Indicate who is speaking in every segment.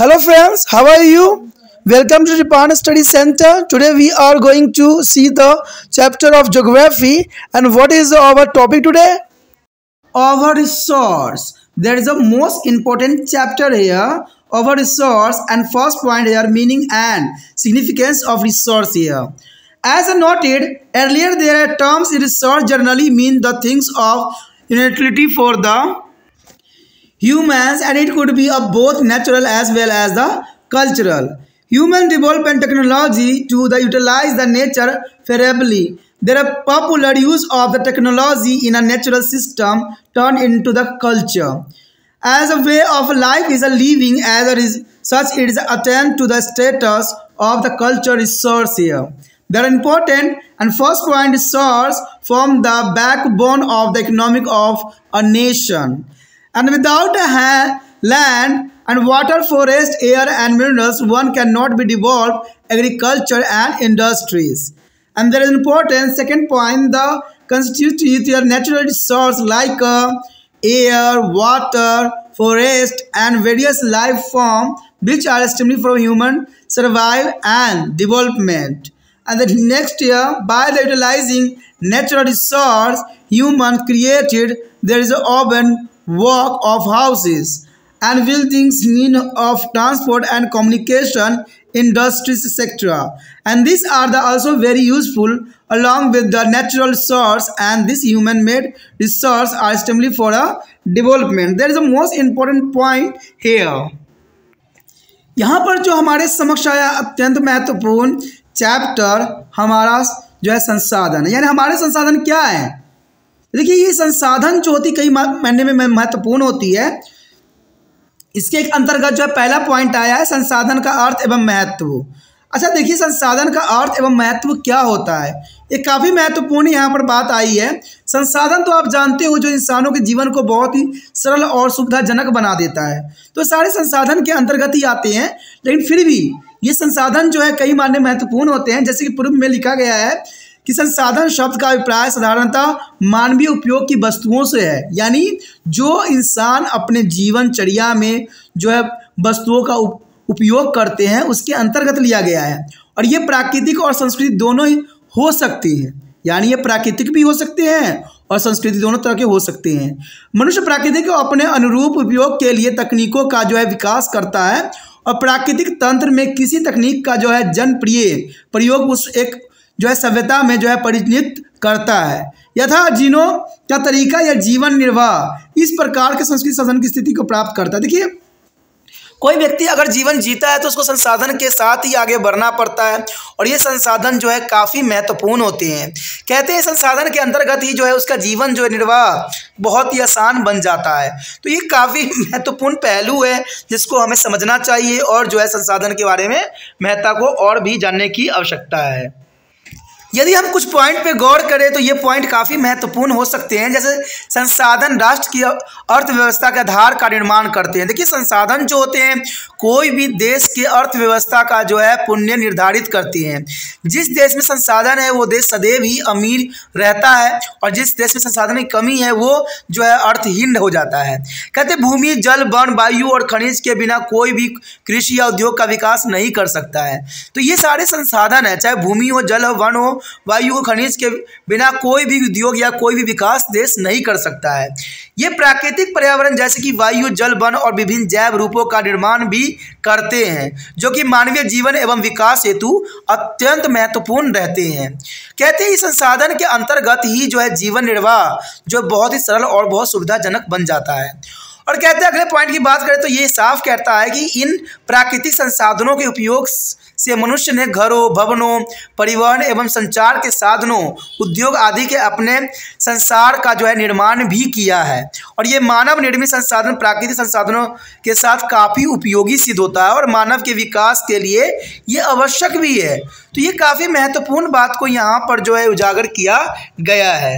Speaker 1: Hello friends, how are you? Welcome to Ripan Study Center. Today we are going to see the chapter of geography. And what is our topic today? Our resource. There is a most important chapter here. Our resource, and first point here, meaning and significance of resource here. As I noted earlier, there are terms in resource generally mean the things of utility for the humans, and it could be of both natural as well as the cultural. Human development technology to utilize the nature favorably. There are popular use of the technology in a natural system turned into the culture. As a way of life is a living as a such it is attempt to the status of the culture resource here. They are important, and first point resource form the backbone of the economic of a nation. And without land and water, forest, air and minerals, one cannot be developed agriculture and industries. And there is important second point, the constitute your natural resource like air, water, forest and various life forms which are established for human survival and development. And the next year, by the utilizing natural resource, human created there is an urban work of houses and buildings, mean of transport and communication, industries, etc. And these are the also very useful along with the natural resource, and this human-made resource are established for a development. There is a most important point here. यहाँ पर जो हमारे समक्ष आया अत्यंत महत्वपूर्ण chapter हमारा जो है संसाधन, यानी हमारे संसाधन क्या है। देखिए ये संसाधन जो होती कई मायने में महत्वपूर्ण होती है। इसके एक अंतर्गत जो है पहला पॉइंट आया है संसाधन का अर्थ एवं महत्व। अच्छा देखिए संसाधन का अर्थ एवं महत्व क्या होता है, ये काफ़ी महत्वपूर्ण यहाँ पर बात आई है। संसाधन तो आप जानते हो जो इंसानों के जीवन को बहुत ही सरल और सुविधाजनक बना देता है, तो सारे संसाधन के अंतर्गत ही आते हैं। लेकिन फिर भी ये संसाधन जो है कई मायने महत्वपूर्ण होते हैं। जैसे कि पूर्व में लिखा गया है कि संसाधन शब्द का अभिप्राय साधारणतः मानवीय उपयोग की वस्तुओं से है, यानी जो इंसान अपने जीवनचर्या में जो है वस्तुओं का उपयोग करते हैं उसके अंतर्गत लिया गया है। और ये प्राकृतिक और सांस्कृतिक दोनों ही हो सकती हैं, यानी ये प्राकृतिक भी हो सकते हैं और संस्कृति दोनों तरह के हो सकते हैं। मनुष्य प्राकृतिक को अपने अनुरूप उपयोग के लिए तकनीकों का जो है विकास करता है और प्राकृतिक तंत्र में किसी तकनीक का जो है जनप्रिय प्रयोग उस एक जो है सभ्यता में जो है परिणित करता है। यथा जीनों का तरीका या जीवन निर्वाह इस प्रकार के संस्कृति शासन की स्थिति को प्राप्त करता है। देखिए कोई व्यक्ति अगर जीवन जीता है तो उसको संसाधन के साथ ही आगे बढ़ना पड़ता है, और ये संसाधन जो है काफ़ी महत्वपूर्ण होते हैं। कहते हैं संसाधन के अंतर्गत ही जो है उसका जीवन जो है निर्वाह बहुत ही आसान बन जाता है। तो ये काफ़ी महत्वपूर्ण पहलू है जिसको हमें समझना चाहिए, और जो है संसाधन के बारे में महत्ता को और भी जानने की आवश्यकता है। यदि हम कुछ पॉइंट पे गौर करें तो ये पॉइंट काफ़ी महत्वपूर्ण हो सकते हैं। जैसे संसाधन राष्ट्र की अर्थव्यवस्था के आधार का निर्माण करते हैं। देखिए संसाधन जो होते हैं कोई भी देश की अर्थव्यवस्था का जो है पुण्य निर्धारित करते हैं। जिस देश में संसाधन है वो देश सदैव ही अमीर रहता है, और जिस देश में संसाधन की कमी है वो जो है अर्थहीन हो जाता है। कहते भूमि, जल, वन, वायु और खनिज के बिना कोई भी कृषि या उद्योग का विकास नहीं कर सकता है। तो ये सारे संसाधन है, चाहे भूमि हो, जल हो, वन हो, वायु को, खनिज के बिना कोई भी उद्योग या कोई भी विकास देश नहीं कर सकता है। ये प्राकृतिक पर्यावरण जैसे कि वायु, जल, वन और विभिन्न जैव रूपों का निर्माण भी करते हैं, जो कि मानवीय जीवन एवं विकास हेतु अत्यंत महत्वपूर्ण रहते हैं। कहते हैं इस संसाधन के अंतर्गत ही जो है जीवन निर्वाह जो बहुत ही सरल और बहुत सुविधाजनक बन जाता है। और कहते हैं अगले पॉइंट की बात करें तो ये साफ कहता है कि इन प्राकृतिक संसाधनों के उपयोग से मनुष्य ने घरों, भवनों, परिवहन एवं संचार के साधनों, उद्योग आदि के अपने संसार का जो है निर्माण भी किया है। और ये मानव निर्मित संसाधन प्राकृतिक संसाधनों के साथ काफ़ी उपयोगी सिद्ध होता है और मानव के विकास के लिए ये आवश्यक भी है। तो ये काफ़ी महत्वपूर्ण बात को यहाँ पर जो है उजागर किया गया है।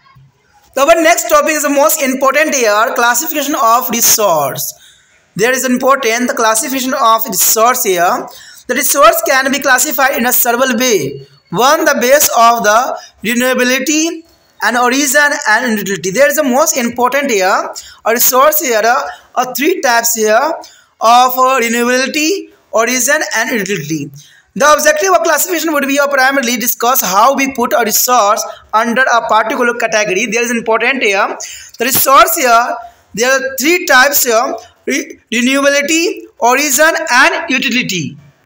Speaker 1: So our next topic is the most important here, classification of resource. There is important the classification of resource here. The resource can be classified in a several way. One, the base of the renewability and origin and utility. There is the most important here. A resource here, three types here. of renewability, origin, and utility. The objective of classification would be primarily discuss how we put a resource under a particular category. There is important here. The resource here, there are three types here: renewability, origin, and utility.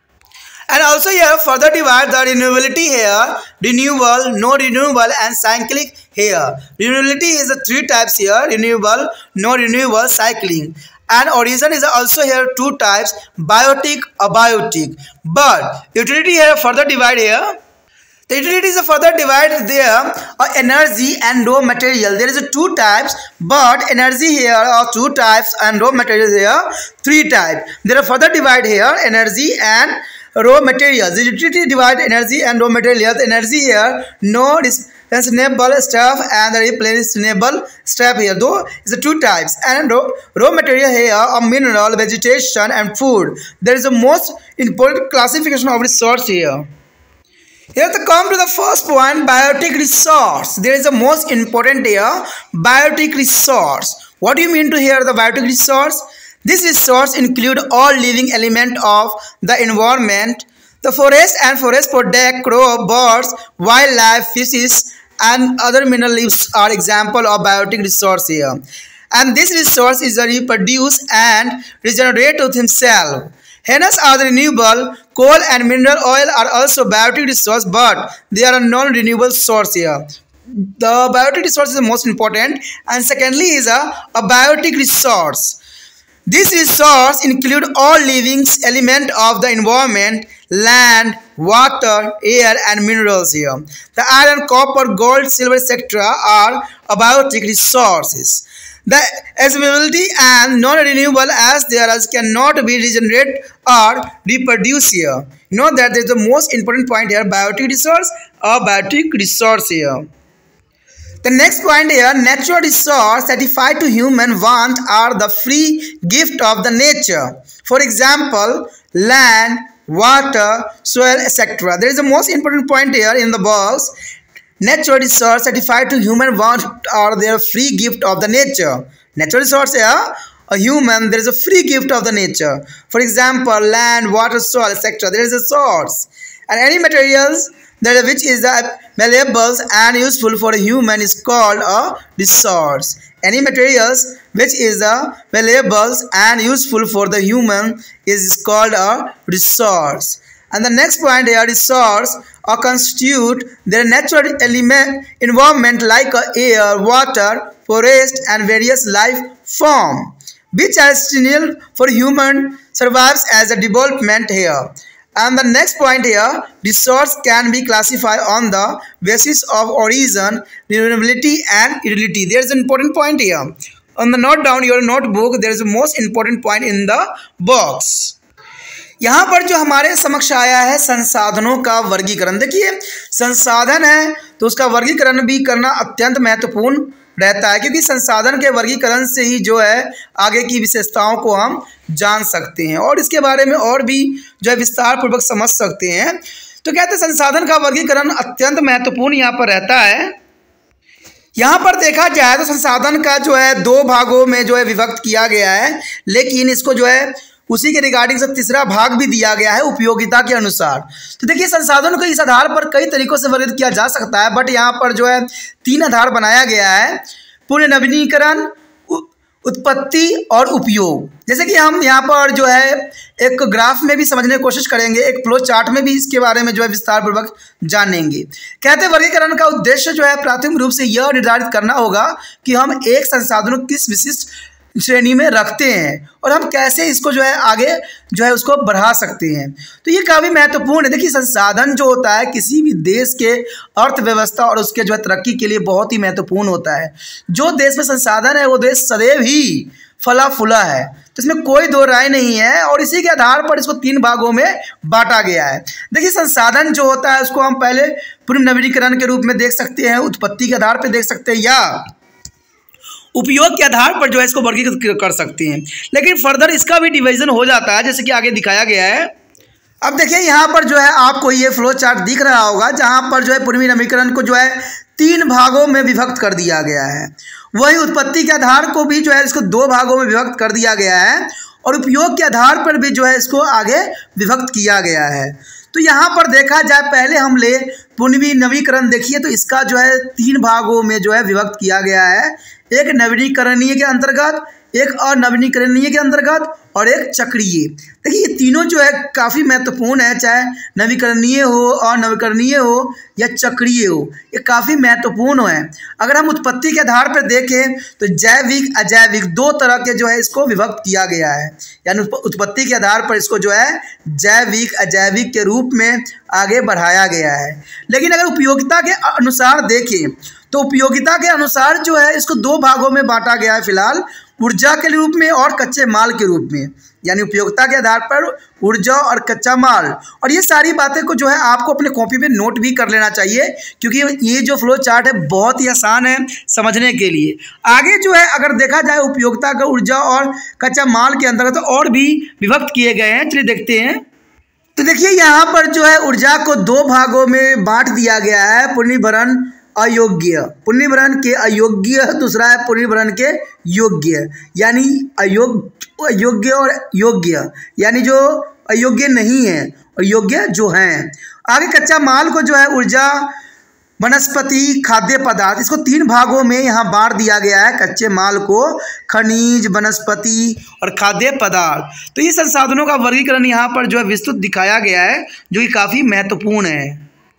Speaker 1: And also here further divide the renewability here: renewable, no renewable, and cyclic here. Renewability is the three types here: renewable, no renewable, cycling. And origin is also here two types: biotic, abiotic. But utility here further divide here. The utility is further divided there: energy and raw material. There is two types, but energy here are two types and raw material here three types. There are further divide here: energy and raw materials. The utility divide energy and raw materials. Energy here, no replaceable stuff and the replaceable stuff here. Though is the two types. And raw material here are mineral, vegetation, and food. There is the most important classification of resource here. Here to come to the first point, biotic resource. There is the most important here, biotic resource. What do you mean to hear the biotic resource? This resource include all living element of the environment. The forest and forest product, crop, birds, wildlife, fishes, and other mineral leaves are example of biotic resource here. And this resource is reproduce and regenerate with himself. Hence are the renewable. Coal and mineral oil are also biotic resource, but they are a non-renewable source here. The biotic resource is the most important, and secondly is a biotic resource. This resource include all living element of the environment: land, water, air, and minerals here. The iron, copper, gold, silver, etc. are abiotic resources. The availability and non-renewable as they are cannot be regenerated or reproduced here. You know that there is the most important point here: biotic resource or biotic resource here. The next point here, natural resource certified to human want are the free gift of the nature. For example, land, water, soil, etc. There is the most important point here in the box. Natural resource certified to human want are their free gift of the nature. Natural resource here, a human, there is a free gift of the nature. For example, land, water, soil, etc. There is a source. And any materials that which is valuable and useful for a human is called a resource. Any materials which is valuable and useful for the human is called a resource. And the next point here, resource or constitute their natural element environment like air, water, forest, and various life form, which are essential for human survives as a development here. And the next point here, resource can be classified on the basis of origin, renewability, and utility. There is an important point here. On the note down your notebook, there is a most important point in the box. यहाँ पर जो हमारे समक्ष आया है संसाधनों का वर्गीकरण। देखिए, संसाधन है तो उसका वर्गीकरण भी करना अत्यंत महत्वपूर्ण रहता है, क्योंकि संसाधन के वर्गीकरण से ही जो है आगे की विशेषताओं को हम जान सकते हैं और इसके बारे में और भी जो है विस्तार पूर्वक समझ सकते हैं। तो कहते हैं संसाधन का वर्गीकरण अत्यंत महत्वपूर्ण यहाँ पर रहता है। यहाँ पर देखा जाए तो संसाधन का जो है दो भागों में जो है विभक्त किया गया है, लेकिन इसको जो है उसी के रिगार्डिंग से तीसरा भाग भी दिया गया है उपयोगिता के अनुसार। तो देखिए, संसाधनों को इस आधार पर कई तरीकों से वर्गीकृत किया जा सकता है, बट यहाँ पर जो है तीन आधार बनाया गया है: पुनर्नवीनीकरण, उत्पत्ति और उपयोग। जैसे कि हम यहाँ पर जो है एक ग्राफ में भी समझने की कोशिश करेंगे, एक फ्लो चार्ट में भी इसके बारे में जो है विस्तार पूर्वक जानेंगे। कहते हैं वर्गीकरण का उद्देश्य जो है प्राथमिक रूप से यह निर्धारित करना होगा कि हम एक संसाधन को किस विशिष्ट श्रेणी में रखते हैं और हम कैसे इसको जो है आगे जो है उसको बढ़ा सकते हैं। तो ये काफ़ी महत्वपूर्ण है। देखिए, संसाधन जो होता है किसी भी देश के अर्थव्यवस्था और उसके जो है तरक्की के लिए बहुत ही महत्वपूर्ण होता है। जो देश में संसाधन है वो देश सदैव ही फला फूला है, तो इसमें कोई दो राय नहीं है और इसी के आधार पर इसको तीन भागों में बांटा गया है। देखिए, संसाधन जो होता है उसको हम पहले पुनर्नवीनीकरण के रूप में देख सकते हैं, उत्पत्ति के आधार पर देख सकते हैं या उपयोग के आधार पर जो है इसको वर्गीकृत कर सकते हैं। लेकिन फर्दर इसका भी डिवीजन हो जाता है, जैसे कि आगे दिखाया गया है। अब देखिए, यहाँ पर जो है आपको ये फ्लो चार्ट दिख रहा होगा, जहाँ पर जो है पुनर्नवीनीकरण को जो है तीन भागों में विभक्त कर दिया गया है। वही उत्पत्ति के आधार को भी जो है इसको दो भागों में विभक्त कर दिया गया है और उपयोग के आधार पर भी जो है इसको आगे विभक्त किया गया है। तो यहाँ पर देखा जाए, पहले हम ले पुनवी नवीकरण देखिए तो इसका जो है तीन भागों में जो है विभक्त किया गया है। एक नवीनीकरणीय के अंतर्गत, एक अनवीनीकरणीय के अंतर्गत और एक चक्रीय। देखिए ये तीनों जो है काफ़ी महत्वपूर्ण है, चाहे नवीकरणीय हो, अनवीकरणीय हो या चक्रीय हो, ये काफ़ी महत्वपूर्ण है। अगर हम उत्पत्ति के आधार पर देखें तो जैविक अजैविक दो तरह के जो है इसको विभक्त किया गया है, यानी उत्पत्ति के आधार पर इसको जो है जैविक अजैविक के रूप में आगे बढ़ाया गया है। लेकिन अगर उपयोगिता के अनुसार देखें तो उपयोगिता के अनुसार जो है इसको दो भागों में बांटा गया है फिलहाल, ऊर्जा के रूप में और कच्चे माल के रूप में। यानी उपयोगिता के आधार पर ऊर्जा और कच्चा माल। और ये सारी बातें को जो है आपको अपने कॉपी पे नोट भी कर लेना चाहिए, क्योंकि ये जो फ्लो चार्ट है बहुत ही आसान है समझने के लिए। आगे जो है अगर देखा जाए उपयोगिता का ऊर्जा और कच्चा माल के अंतर्गत तो और भी विभक्त किए गए हैं, चलिए देखते हैं। तो देखिए यहाँ पर जो है ऊर्जा को दो भागों में बांट दिया गया है, पुनर्भरण अयोग्य, पुनर्भरण के अयोग्य, दूसरा है पुनर्भरण के योग्य। यानी अयोग्य और योग्य, यानी जो अयोग्य नहीं है और योग्य जो हैं। आगे कच्चा माल को जो है ऊर्जा, वनस्पति, खाद्य पदार्थ, इसको तीन भागों में यहाँ बांट दिया गया है। कच्चे माल को खनिज, वनस्पति और खाद्य पदार्थ। तो ये संसाधनों का वर्गीकरण यहाँ पर जो है विस्तृत दिखाया गया है, जो कि काफ़ी महत्वपूर्ण है।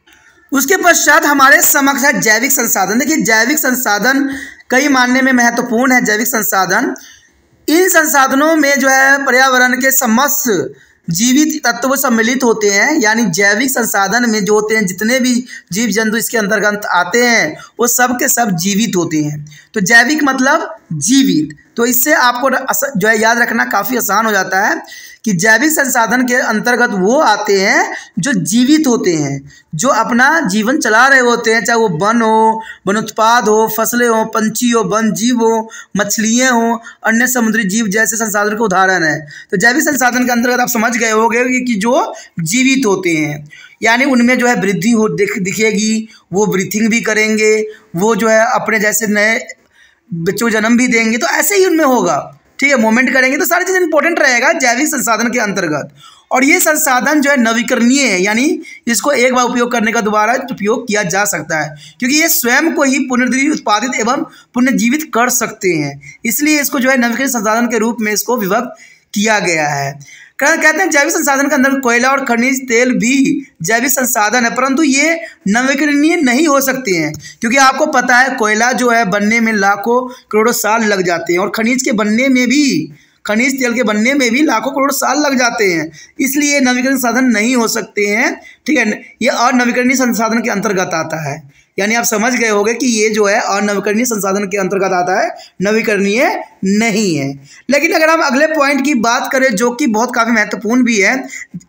Speaker 1: उसके पश्चात हमारे समक्ष है जैविक संसाधन। देखिए जैविक संसाधन कई मायने में महत्वपूर्ण है। जैविक संसाधन, इन संसाधनों में जो है पर्यावरण के समस्त जीवित तत्व सम्मिलित होते हैं। यानी जैविक संसाधन में जो होते हैं जितने भी जीव जंतु इसके अंतर्गत आते हैं वो सब के सब जीवित होते हैं। तो जैविक मतलब जीवित। तो इससे आपको जो है याद रखना काफ़ी आसान हो जाता है कि जैविक संसाधन के अंतर्गत वो आते हैं जो जीवित होते हैं, जो अपना जीवन चला रहे होते हैं, चाहे वो वन हो, वन उत्पाद हो, फसलें हो, पंछी हो, वन जीव हो, मछलियाँ हो, अन्य समुद्री जीव जैसे संसाधन के उदाहरण है। तो जैविक संसाधन के अंतर्गत आप समझ गए होंगे कि जो जीवित होते हैं, यानी उनमें जो है वृद्धि हो दिखेगी, वो ब्रीथिंग भी करेंगे, वो जो है अपने जैसे नए बच्चों को जन्म भी देंगे, तो ऐसे ही उनमें होगा, ठीक है, मूवमेंट करेंगे। तो सारी चीज़ इंपॉर्टेंट रहेगा जैविक संसाधन के अंतर्गत। और ये संसाधन जो है नवीकरणीय है, यानी इसको एक बार उपयोग करने का दोबारा उपयोग किया जा सकता है, क्योंकि ये स्वयं को ही पुनर्उत्पादित एवं पुनर्जीवित कर सकते हैं। इसलिए इसको जो है नवीकरणीय संसाधन के रूप में इसको विभक्त किया गया है। कहते हैं जैविक संसाधन के अंदर कोयला और खनिज तेल भी जैविक संसाधन है, परंतु ये नवीकरणीय नहीं हो सकते हैं, क्योंकि आपको पता है कोयला जो है बनने में लाखों करोड़ों साल लग जाते हैं और खनिज के बनने में भी, खनिज तेल के बनने में भी लाखों करोड़ साल लग जाते हैं। इसलिए नवीकरणीय संसाधन नहीं हो सकते हैं, ठीक है। ये अनवीकरणीय संसाधन के अंतर्गत आता है, यानी आप समझ गए होंगे कि ये जो है अनवीकरणीय संसाधन के अंतर्गत आता है, नवीकरणीय नहीं है। लेकिन अगर हम अगले पॉइंट की बात करें जो कि बहुत काफ़ी महत्वपूर्ण भी है,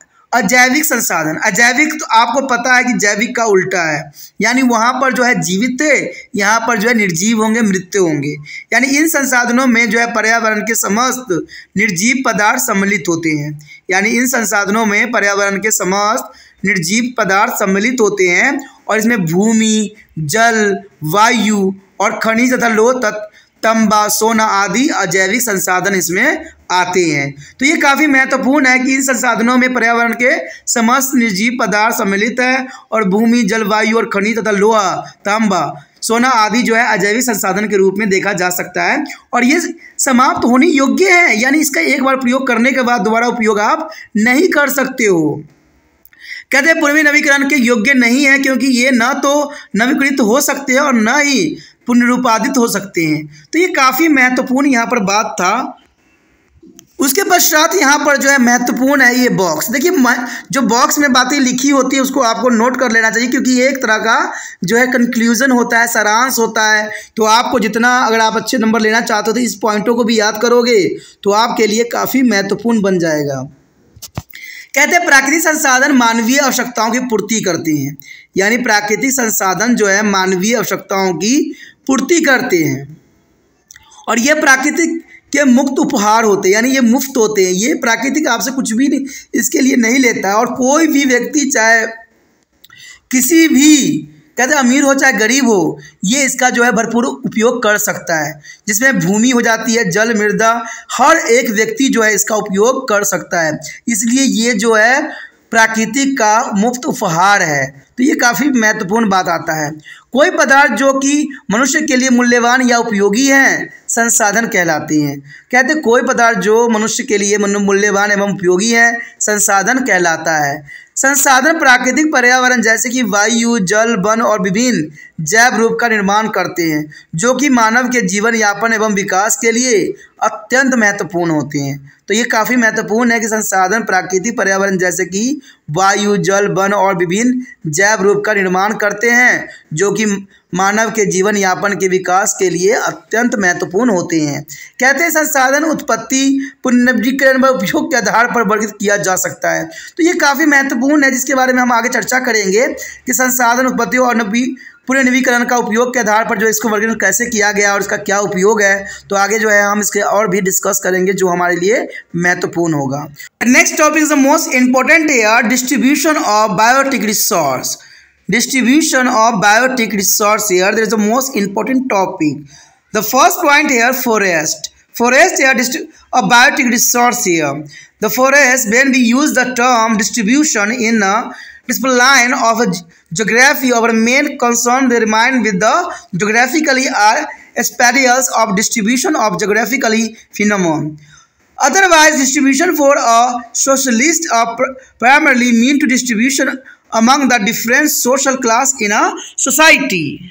Speaker 1: अजैविक संसाधन। अजैविक तो आपको पता है कि जैविक का उल्टा है, यानी वहाँ पर जो है जीवित थे, यहाँ पर जो है निर्जीव होंगे, मृत्यु होंगे। यानी इन संसाधनों में जो है पर्यावरण के समस्त निर्जीव पदार्थ सम्मिलित होते हैं। यानी इन संसाधनों में पर्यावरण के समस्त निर्जीव पदार्थ सम्मिलित होते हैं और इसमें भूमि, जल, वायु और खनिज तथा लोह तत्व, तांबा, सोना आदि अजैविक संसाधन इसमें आते हैं। तो ये काफ़ी महत्वपूर्ण है कि इन संसाधनों में पर्यावरण के समस्त निर्जीव पदार्थ सम्मिलित है और भूमि, जलवायु और खनिज तथा लोहा, तांबा, सोना आदि जो है अजैविक संसाधन के रूप में देखा जा सकता है और ये समाप्त होने योग्य है। यानी इसका एक बार प्रयोग करने के बाद दोबारा उपयोग आप नहीं कर सकते हो। कहते हैं पूर्वी नवीकरण के योग्य नहीं है, क्योंकि ये न तो नवीकृत हो सकते हैं और न ही पुनरुत्पादित हो सकते हैं। तो ये काफ़ी महत्वपूर्ण यहाँ पर बात था। उसके पश्चात यहाँ पर जो है महत्वपूर्ण है ये बॉक्स। देखिए जो बॉक्स में बातें लिखी होती है उसको आपको नोट कर लेना चाहिए, क्योंकि ये एक तरह का जो है कंक्लूजन होता है, सारांश होता है। तो आपको जितना अगर आप अच्छे नंबर लेना चाहते हो तो इस पॉइंटों को भी याद करोगे तो आपके लिए काफ़ी महत्वपूर्ण बन जाएगा। कहते हैं प्राकृतिक संसाधन मानवीय आवश्यकताओं की पूर्ति करते हैं, यानी प्राकृतिक संसाधन जो है मानवीय आवश्यकताओं की पूर्ति करते हैं और ये प्राकृतिक के मुक्त उपहार होते हैं, यानी ये मुफ्त होते हैं। ये प्राकृतिक आपसे कुछ भी नहीं इसके लिए नहीं लेता है और कोई भी व्यक्ति चाहे किसी भी कहते हैं अमीर हो चाहे गरीब हो, ये इसका जो है भरपूर उपयोग कर सकता है। जिसमें भूमि हो जाती है, जल, मृदा, हर एक व्यक्ति जो है इसका उपयोग कर सकता है। इसलिए ये जो है प्राकृतिक का मुफ्त उपहार है। तो ये काफ़ी महत्वपूर्ण बात आता है। कोई पदार्थ जो कि मनुष्य के लिए मूल्यवान या उपयोगी हैं, संसाधन कहलाते हैं। कहते हैं कोई पदार्थ जो मनुष्य के लिए मूल्यवान एवं उपयोगी है, संसाधन कहलाता है। संसाधन प्राकृतिक पर्यावरण जैसे कि वायु, जल, वन और विभिन्न जैव रूप का निर्माण करते हैं, जो कि मानव के जीवन यापन एवं विकास के लिए अत्यंत महत्वपूर्ण होते हैं। तो ये काफ़ी महत्वपूर्ण है कि संसाधन प्राकृतिक पर्यावरण जैसे कि वायु, जल, वन और विभिन्न जैव रूप का निर्माण करते हैं, जो कि मानव के जीवन यापन के विकास के लिए अत्यंत महत्वपूर्ण होते हैं। कहते हैं संसाधन उत्पत्ति, पुनर्नवीनीकरण व उपयोग के आधार पर वर्गीकृत किया जा सकता है। तो ये काफ़ी महत्वपूर्ण है, जिसके बारे में हम आगे चर्चा करेंगे कि संसाधन उत्पत्ति और पुनर्नवीनीकरण का उपयोग के आधार पर जो इसको वर्गीकरण कैसे किया गया और इसका क्या उपयोग है। तो आगे जो है हम इसके और भी डिस्कस करेंगे जो हमारे लिए महत्वपूर्ण होगा। Next topic is the most important here, distribution of biotic resource. Distribution of biotic resource here, there is a most important topic. The first point here, forest here, a biotic resource here. The forest, when we use the term distribution in a discipline of a geography, our main concern they remain with the geographically are spatials of distribution of geographically phenomenon. Otherwise, distribution for a socialist primarily mean to distribution among the different social class in a society.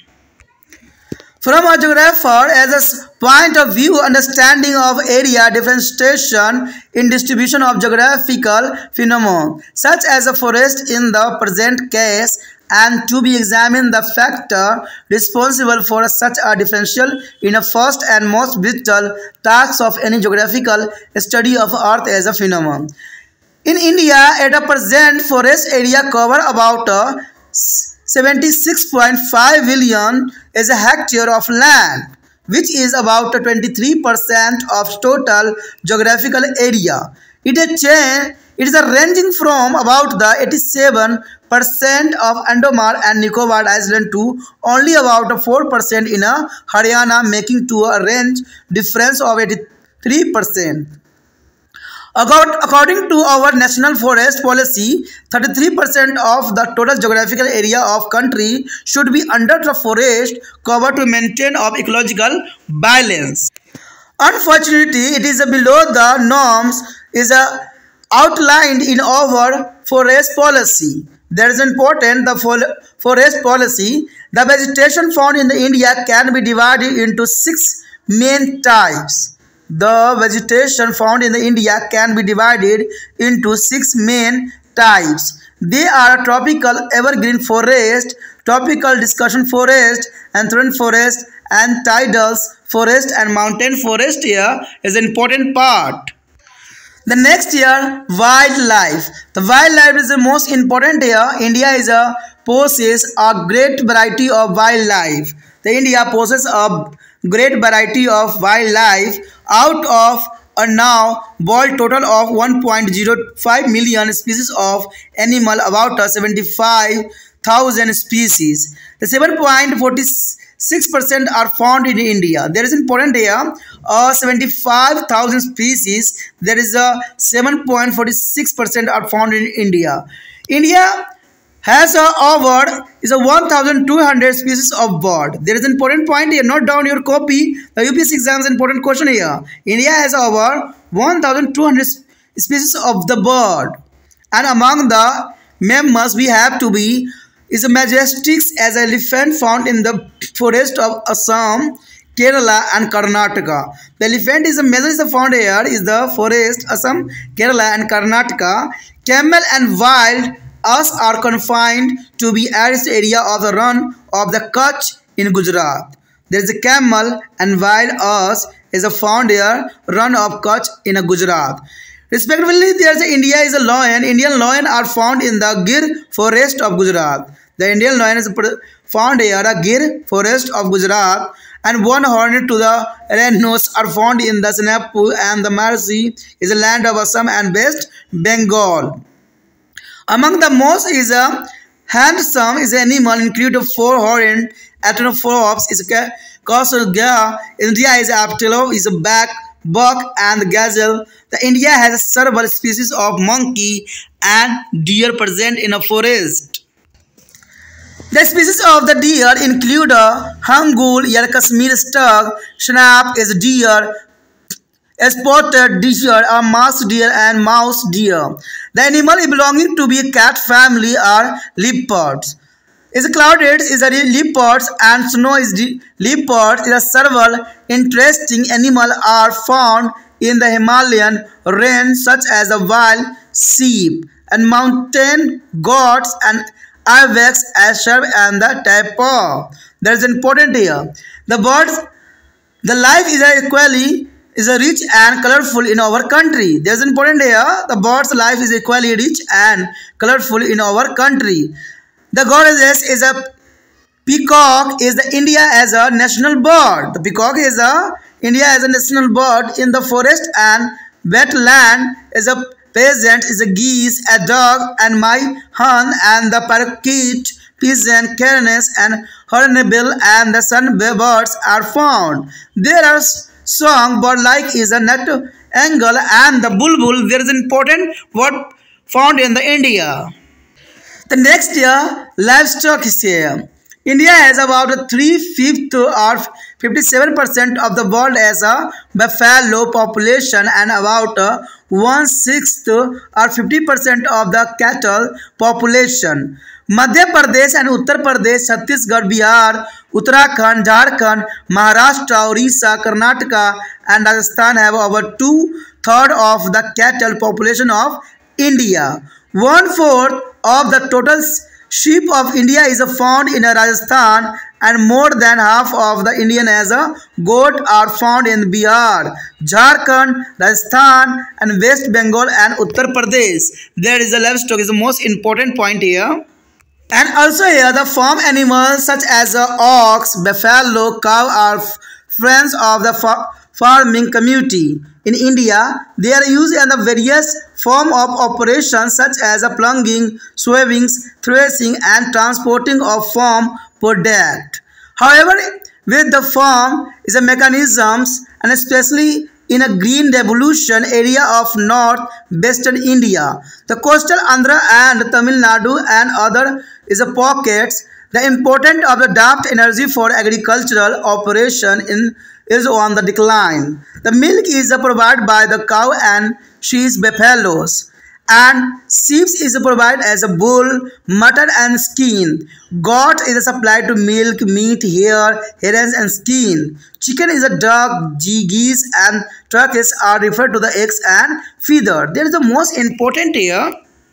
Speaker 1: From a geographer, as a point of view, understanding of area differentiation in distribution of geographical phenomena, such as a forest in the present case, and to be examined the factor responsible for such a differential in a first and most vital task of any geographical study of Earth as a phenomenon. In India, at a present, forest area cover about 76.5 billion is a hectare of land, which is about 23% of total geographical area. It is ranging from about the 87% of Andaman and Nicobar Island to only about 4% in Haryana, making to a range difference of 83%. According to our national forest policy, 33% of the total geographical area of country should be under the forest cover to maintain of ecological balance. Unfortunately, it is below the norms is outlined in our forest policy. That is important. The forest policy, the vegetation found in India can be divided into 6 main types. The vegetation found in India can be divided into 6 main types. They are tropical evergreen forest, tropical discussion forest, anthropogenic forest, and tidal forest, and mountain forest here is an important part. The next here, wildlife. The wildlife is the most important here. India possesses a great variety of wildlife. The India possesses a great variety of wildlife. Out of a now world total of 1.05 million species of animal, about 75,000 species. The 7.46% are found in India. There is important here, 75,000 species. There is a 7.46% are found in India. India has over 1,200 species of bird. There is an important point here. Note down your copy. The UPSC exams important question here. India has over 1,200 species of the bird, and among the mammals we have to be is a majestic as elephant found in the forest of Assam, Kerala, and Karnataka. The elephant is a major found here is the forest Assam, Kerala, and Karnataka. Camel and wild ass are confined to be arid area of the run of the Kutch in Gujarat. There is a camel and wild ass is found here run of Kutch in Gujarat. Respectively, there is India is a lion. Indian lion are found in the Gir forest of Gujarat. The Indian lion is found here a Gir forest of Gujarat, and one horned to the rhinos are found in the Snapur and the Marsi is a land of Assam and West Bengal. Among the most is Handsome is an animal include a four-horned anthropops is a Kosogya. India is Aptelo is a buck and the gazelle. The India has several species of monkey and deer present in a forest. The species of the deer include a hangul, yellow Kashmir stag, snap is deer, a spotted deer, a mouse deer, and mouse deer. The animal belonging to be a cat family are leopards. Is clouded is a leopards and snow is leopards. Is a several interesting animal are found in the Himalayan range such as the wild sheep and mountain goats and ibex, asher and the tapir. That is important here. The birds, the life is equally is a rich and colorful in our country. There is important here. The bird's life is equally rich and colorful in our country. The goddess is a peacock is the India as a national bird. The peacock is a India as a national bird in the forest and wetland is a peasant is a geese, a dog and my hen and the parakeet, pigeon, cairns and hornbill and the sunbirds are found. There are song bird like is a nightingale and the bulbul. There is an important word found in the India. The next year, livestock is here. India has about 3/5 or 57% of the world as a buffalo population and about 1/6 or 50% of the cattle population. Madhya Pradesh and Uttar Pradesh, Chhattisgarh, Bihar, Uttarakhand, Jharkhand, Maharashtra, Orissa, Karnataka and Rajasthan have over 2/3 of the cattle population of India. 1/4 of the total sheep of India is found in Rajasthan and more than half of the Indian as a goat are found in Bihar, Jharkhand, Rajasthan and West Bengal and Uttar Pradesh. There is a livestock is the most important point here. And also here the farm animals such as ox, buffalo, cow are friends of the farming community. In India, they are used in the various form of operations such as plunging, sowing, threshing and transporting of farm product. However, with the farm is a mechanisms and especially in a green revolution area of north-western India, the coastal Andhra and Tamil Nadu and other is a pockets. The importance of the damped energy for agricultural operation is on the decline. The milk is provided by the cow and sheep buffaloes. And sheep is provided as a bull, mutton and skin. Goat is supplied to milk, meat, hair, herons and skin. Chicken is a duck, geese and turkeys are referred to the eggs and feather. There is the most important here.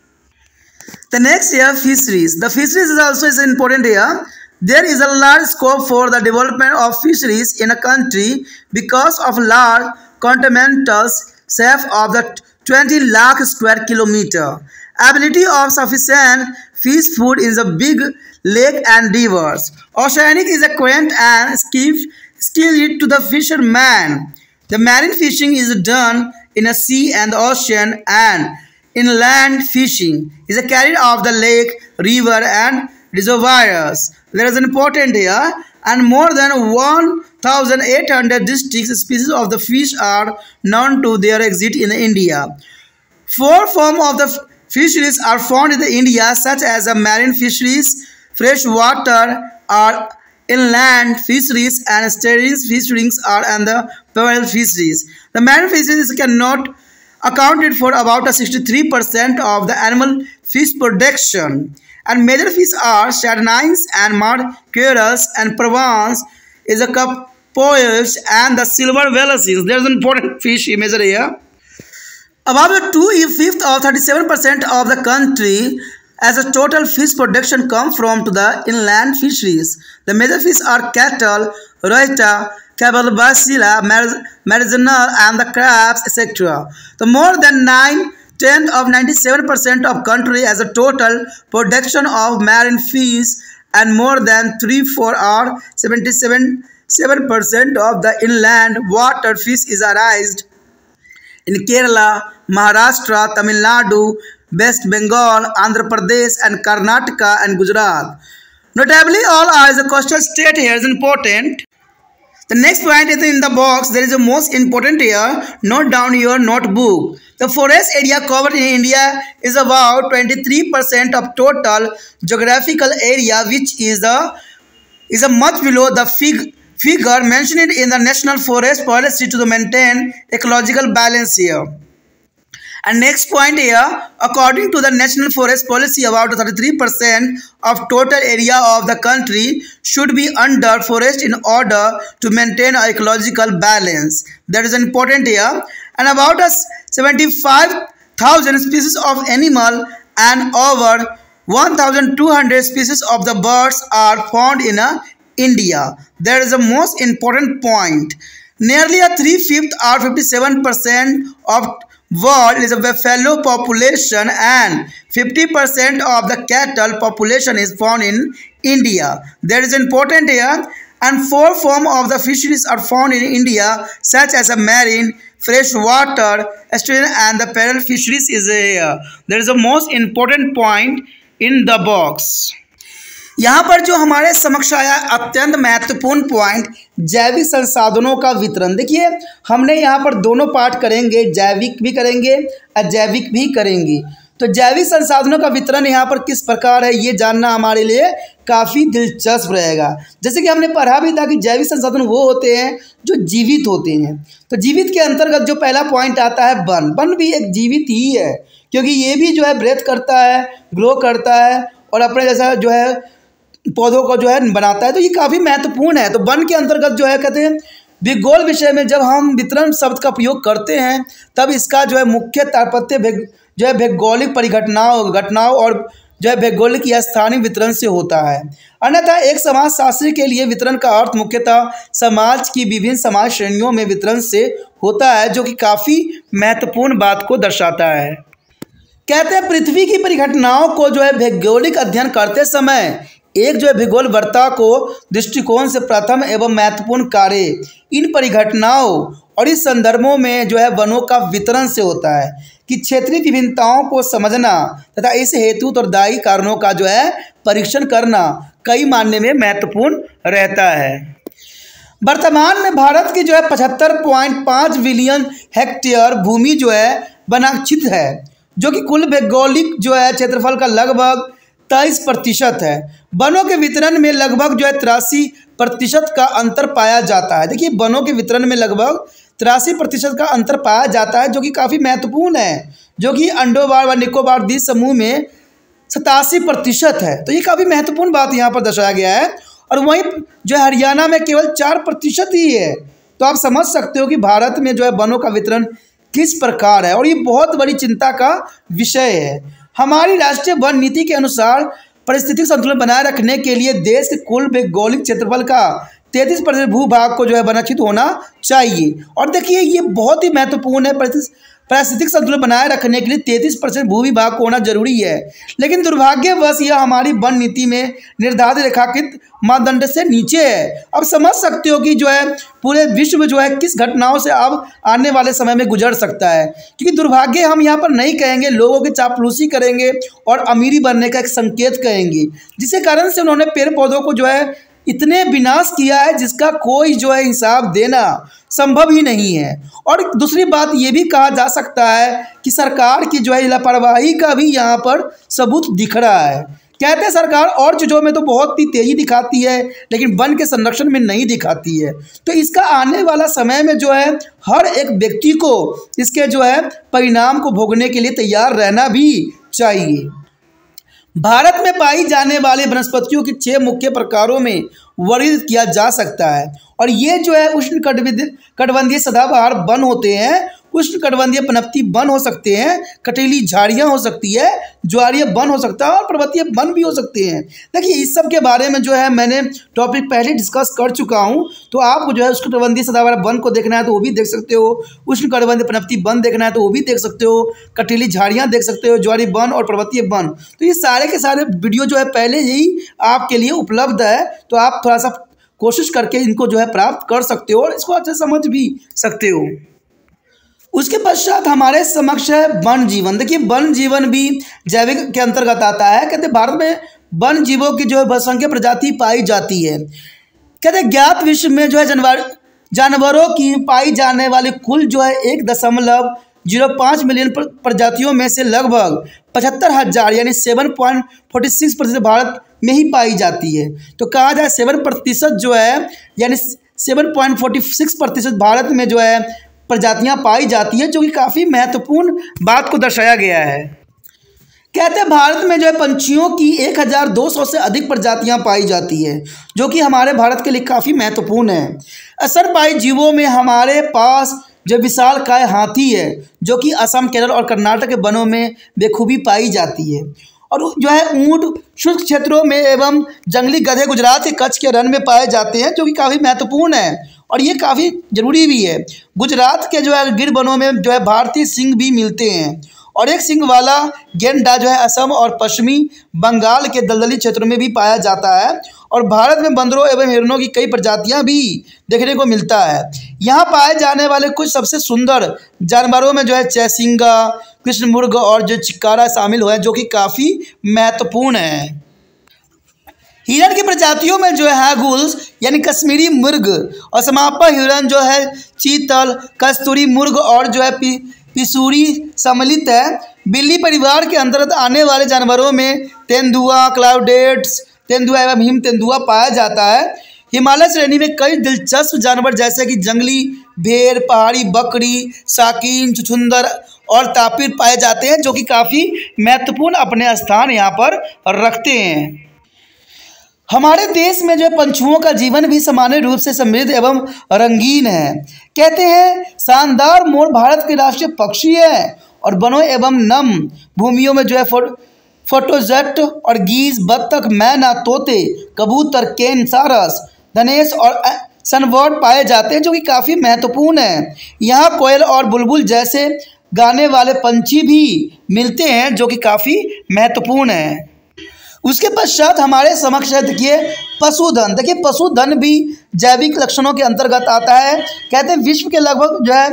Speaker 1: The next here, fisheries. The fisheries is also important here. There is a large scope for the development of fisheries in a country because of large continental shelf of the 20 lakh square kilometer. Ability of sufficient fish food in the big lake and rivers. Oceanic is a quaint and skill to the fisherman. The marine fishing is done in a sea and the ocean, and inland fishing is a carried of the lake, river and reservoirs. There is an important here, and more than 1,800 distinct species of the fish are known to their exist in India. 4 forms of the fisheries are found in India, such as the marine fisheries, freshwater or inland fisheries, and sterile fisheries are and the pearl fisheries. The marine fisheries cannot accounted for about 63% of the animal fish production. And major fish are sardines and mackerels and prawns is a capoids and the silver whales. There is an important fish measure here. About 2/5 or 37% of the country as a total fish production come from to the inland fisheries. The major fish are cattle, roita, cabalbacilla, marginal and the crabs, etc. The more than 97% of country as a total production of marine fish and more than 3/4 or 77% of the inland water fish is raised in Kerala, Maharashtra, Tamil Nadu, West Bengal, Andhra Pradesh, and Karnataka and Gujarat. Notably, all are the coastal state here is important. The next point is in the box. There is the most important here. Note down your notebook. The forest area covered in India is about 23% of total geographical area, which is a much below the figure mentioned in the National Forest Policy to maintain ecological balance here. And next point here, according to the National Forest Policy, about 33% of total area of the country should be under forest in order to maintain ecological balance. That is important here. And about 75,000 species of animal and over 1,200 species of the birds are found in India. That is the most important point. Nearly a 3/5 or 57% of world is a buffalo population and 50% of the cattle population is found in India. That is important here. And 4 forms of the fisheries are found in India, such as a marine, freshwater, estuarine, and the peril fisheries is here. That is the most important point in the box. यहाँ पर जो हमारे समक्ष आया अत्यंत महत्वपूर्ण point, जैविक संसाधनों का वितरण। देखिए, हमने यहाँ पर दोनों पार्ट करेंगे, जैविक भी करेंगे, अजैविक भी करेंगे। तो जैविक संसाधनों का वितरण यहाँ पर किस प्रकार है, ये जानना हमारे लिए काफ़ी दिलचस्प रहेगा। जैसे कि हमने पढ़ा भी था कि जैविक संसाधन वो होते हैं जो जीवित होते हैं। तो जीवित के अंतर्गत जो पहला पॉइंट आता है वन। वन भी एक जीवित ही है, क्योंकि ये भी जो है ब्रेथ करता है, ग्रो करता है और अपने जैसा जो है पौधों को जो है बनाता है। तो ये काफ़ी महत्वपूर्ण है। तो वन के अंतर्गत जो है कहते हैं भूगोल विषय में जब हम वितरण शब्द का प्रयोग करते हैं तब इसका जो है मुख्य तात्पर्य जो है भौगोलिक घटनाओं और जो है भौगोलिक या स्थानीय वितरण से होता है। अन्यथा एक समाजशास्त्री के लिए वितरण का अर्थ मुख्यतः समाज की विभिन्न समाज श्रेणियों में वितरण से होता है, जो कि काफ़ी महत्वपूर्ण बात को दर्शाता है। कहते हैं पृथ्वी की परिघटनाओं को जो है भौगोलिक अध्ययन करते समय एक जो है भूगोल वार्ता को दृष्टिकोण से प्रथम एवं महत्वपूर्ण कार्य इन परिघटनाओं और इस संदर्भों में जो है वनों का वितरण से होता है कि क्षेत्रीय विभिन्नताओं को समझना तथा इस हेतु उत्तरदायी कारणों का जो है परीक्षण करना कई मायने में महत्वपूर्ण रहता है। वर्तमान में भारत की जो है 75.5 बिलियन हेक्टेयर भूमि जो है वनाच्छित है, जो कि कुल भौगोलिक जो है क्षेत्रफल का लगभग 23% है। वनों के वितरण में लगभग जो है 83% का अंतर पाया जाता है। देखिए, वनों के वितरण में लगभग 83% का अंतर पाया जाता है, जो कि काफ़ी महत्वपूर्ण है, जो कि अंडोबार व निकोबार द्वीप समूह में 87% है। तो ये काफ़ी महत्वपूर्ण बात यहाँ पर दर्शाया गया है। और वहीं जो है हरियाणा में केवल 4% ही है। तो आप समझ सकते हो कि भारत में जो है वनों का वितरण किस प्रकार है, और ये बहुत बड़ी चिंता का विषय है। हमारी राष्ट्रीय वन नीति के अनुसार पारिस्थितिक संतुलन बनाए रखने के लिए देश के कुल भौगोलिक क्षेत्रफल का 33% भूभाग को जो है वनाच्छित होना चाहिए। और देखिए, ये बहुत ही महत्वपूर्ण है। पारिस्थितिक संतुलन बनाए रखने के लिए 33% भूभाग को होना जरूरी है, लेकिन दुर्भाग्यवश यह हमारी वन नीति में निर्धारित रेखांकित मानदंड से नीचे है। अब समझ सकते हो कि जो है पूरे विश्व जो है किस घटनाओं से अब आने वाले समय में गुजर सकता है, क्योंकि दुर्भाग्य हम यहाँ पर नहीं कहेंगे, लोगों की चापलूसी करेंगे और अमीरी बनने का एक संकेत कहेंगे, जिसके कारण से उन्होंने पेड़ पौधों को जो है इतने विनाश किया है जिसका कोई जो है हिसाब देना संभव ही नहीं है। और दूसरी बात ये भी कहा जा सकता है कि सरकार की जो है लापरवाही का भी यहाँ पर सबूत दिख रहा है। कहते हैं सरकार और चीज़ों में तो बहुत ही तेज़ी दिखाती है, लेकिन वन के संरक्षण में नहीं दिखाती है। तो इसका आने वाला समय में जो है हर एक व्यक्ति को इसके जो है परिणाम को भोगने के लिए तैयार रहना भी चाहिए। भारत में पाई जाने वाली वनस्पतियों की 6 मुख्य प्रकारों में वर्गीकृत किया जा सकता है, और ये जो है उष्णकटिबंधीय सदाबहार वन होते हैं, उष्णकटिबंधीय पनपती वन हो सकते हैं, कटीली झाड़ियाँ हो सकती है, ज्वारीय वन हो सकता है और पर्वतीय वन भी हो सकते हैं। देखिए, इस सब के बारे में जो है मैंने टॉपिक पहले डिस्कस कर चुका हूँ। तो आपको जो है उष्णकटिबंधीय सदाबहार वन को देखना है तो वो भी देख सकते हो, उष्णकटिबंधीय पनपती वन देखना है तो वो भी देख सकते हो, कटीली झाड़ियाँ देख सकते हो, ज्वारीय वन और पर्वतीय वन। तो ये सारे के सारे वीडियो जो है पहले ही आपके लिए उपलब्ध है, तो आप थोड़ा सा कोशिश करके इनको जो है प्राप्त कर सकते हो और इसको अच्छे समझ भी सकते हो। उसके पश्चात हमारे समक्ष है वन जीवन। देखिए वन जीवन भी जैविक के अंतर्गत आता है। कहते हैं भारत में वन जीवों की जो है बहुसंख्यक प्रजाति पाई जाती है। कहते हैं ज्ञात विश्व में जो है जानवरों की पाई जाने वाली कुल जो है 1.05 मिलियन प्रजातियों में से लगभग 75,000 यानी 7.46% भारत में ही पाई जाती है। तो कहा जाए 7% जो है यानी 7.46% भारत में जो है प्रजातियां पाई जाती है, जो कि काफ़ी महत्वपूर्ण बात को दर्शाया गया है। कहते हैं भारत में जो है पंछियों की 1,200 से अधिक प्रजातियां पाई जाती है, जो कि हमारे भारत के लिए काफ़ी महत्वपूर्ण है। स्तनपायी जीवों में हमारे पास जो विशालकाय हाथी है, जो कि असम, केरल और कर्नाटक के वनों में बेखूबी पाई जाती है। और जो है ऊँट शुष्क क्षेत्रों में एवं जंगली गधे गुजरात के कच्छ के रण में पाए जाते हैं, जो कि काफ़ी महत्वपूर्ण है और ये काफ़ी ज़रूरी भी है। गुजरात के जो है गिर वनों में जो है भारतीय सिंह भी मिलते हैं और एक सिंह वाला गेंडा जो है असम और पश्चिमी बंगाल के दलदली क्षेत्रों में भी पाया जाता है। और भारत में बंदरों एवं हिरणों की कई प्रजातियां भी देखने को मिलता है। यहाँ पाए जाने वाले कुछ सबसे सुंदर जानवरों में जो है चैसिंगा, कृष्णमुर्ग और जो चिक्कारा शामिल हुए, जो कि काफ़ी महत्वपूर्ण है। हिरण की प्रजातियों में जो है हैगुल्स यानी कश्मीरी मुर्ग और समापा हिरण जो है चीतल, कस्तूरी मुर्ग और जो है पिसूरी सम्मिलित है। बिल्ली परिवार के अंतर्गत आने वाले जानवरों में तेंदुआ, क्लाउडेट्स तेंदुआ एवं हिम तेंदुआ पाया जाता है। हिमालय श्रेणी में कई दिलचस्प जानवर जैसे कि जंगली भेड़, पहाड़ी बकरी, साकिन, छुछुंदर और तापिर पाए जाते हैं, जो कि काफ़ी महत्वपूर्ण अपने स्थान यहाँ पर रखते हैं। हमारे देश में जो है पंछुओं का जीवन भी सामान्य रूप से समृद्ध एवं रंगीन है। कहते हैं शानदार मोर भारत के राष्ट्रीय पक्षी है और वनों एवं नम भूमियों में जो है फोटोजेट और गीज, बत्तख, मैना, तोते, कबूतर, केन, सारस, धनेश और सनबर्ड पाए जाते हैं, जो कि काफ़ी महत्वपूर्ण है। यहाँ कोयल और बुलबुल जैसे गाने वाले पंछी भी मिलते हैं, जो कि काफ़ी महत्वपूर्ण है। उसके पश्चात हमारे समक्ष है देखिए पशुधन। देखिए पशुधन भी जैविक लक्षणों के अंतर्गत आता है। कहते हैं विश्व के लगभग जो है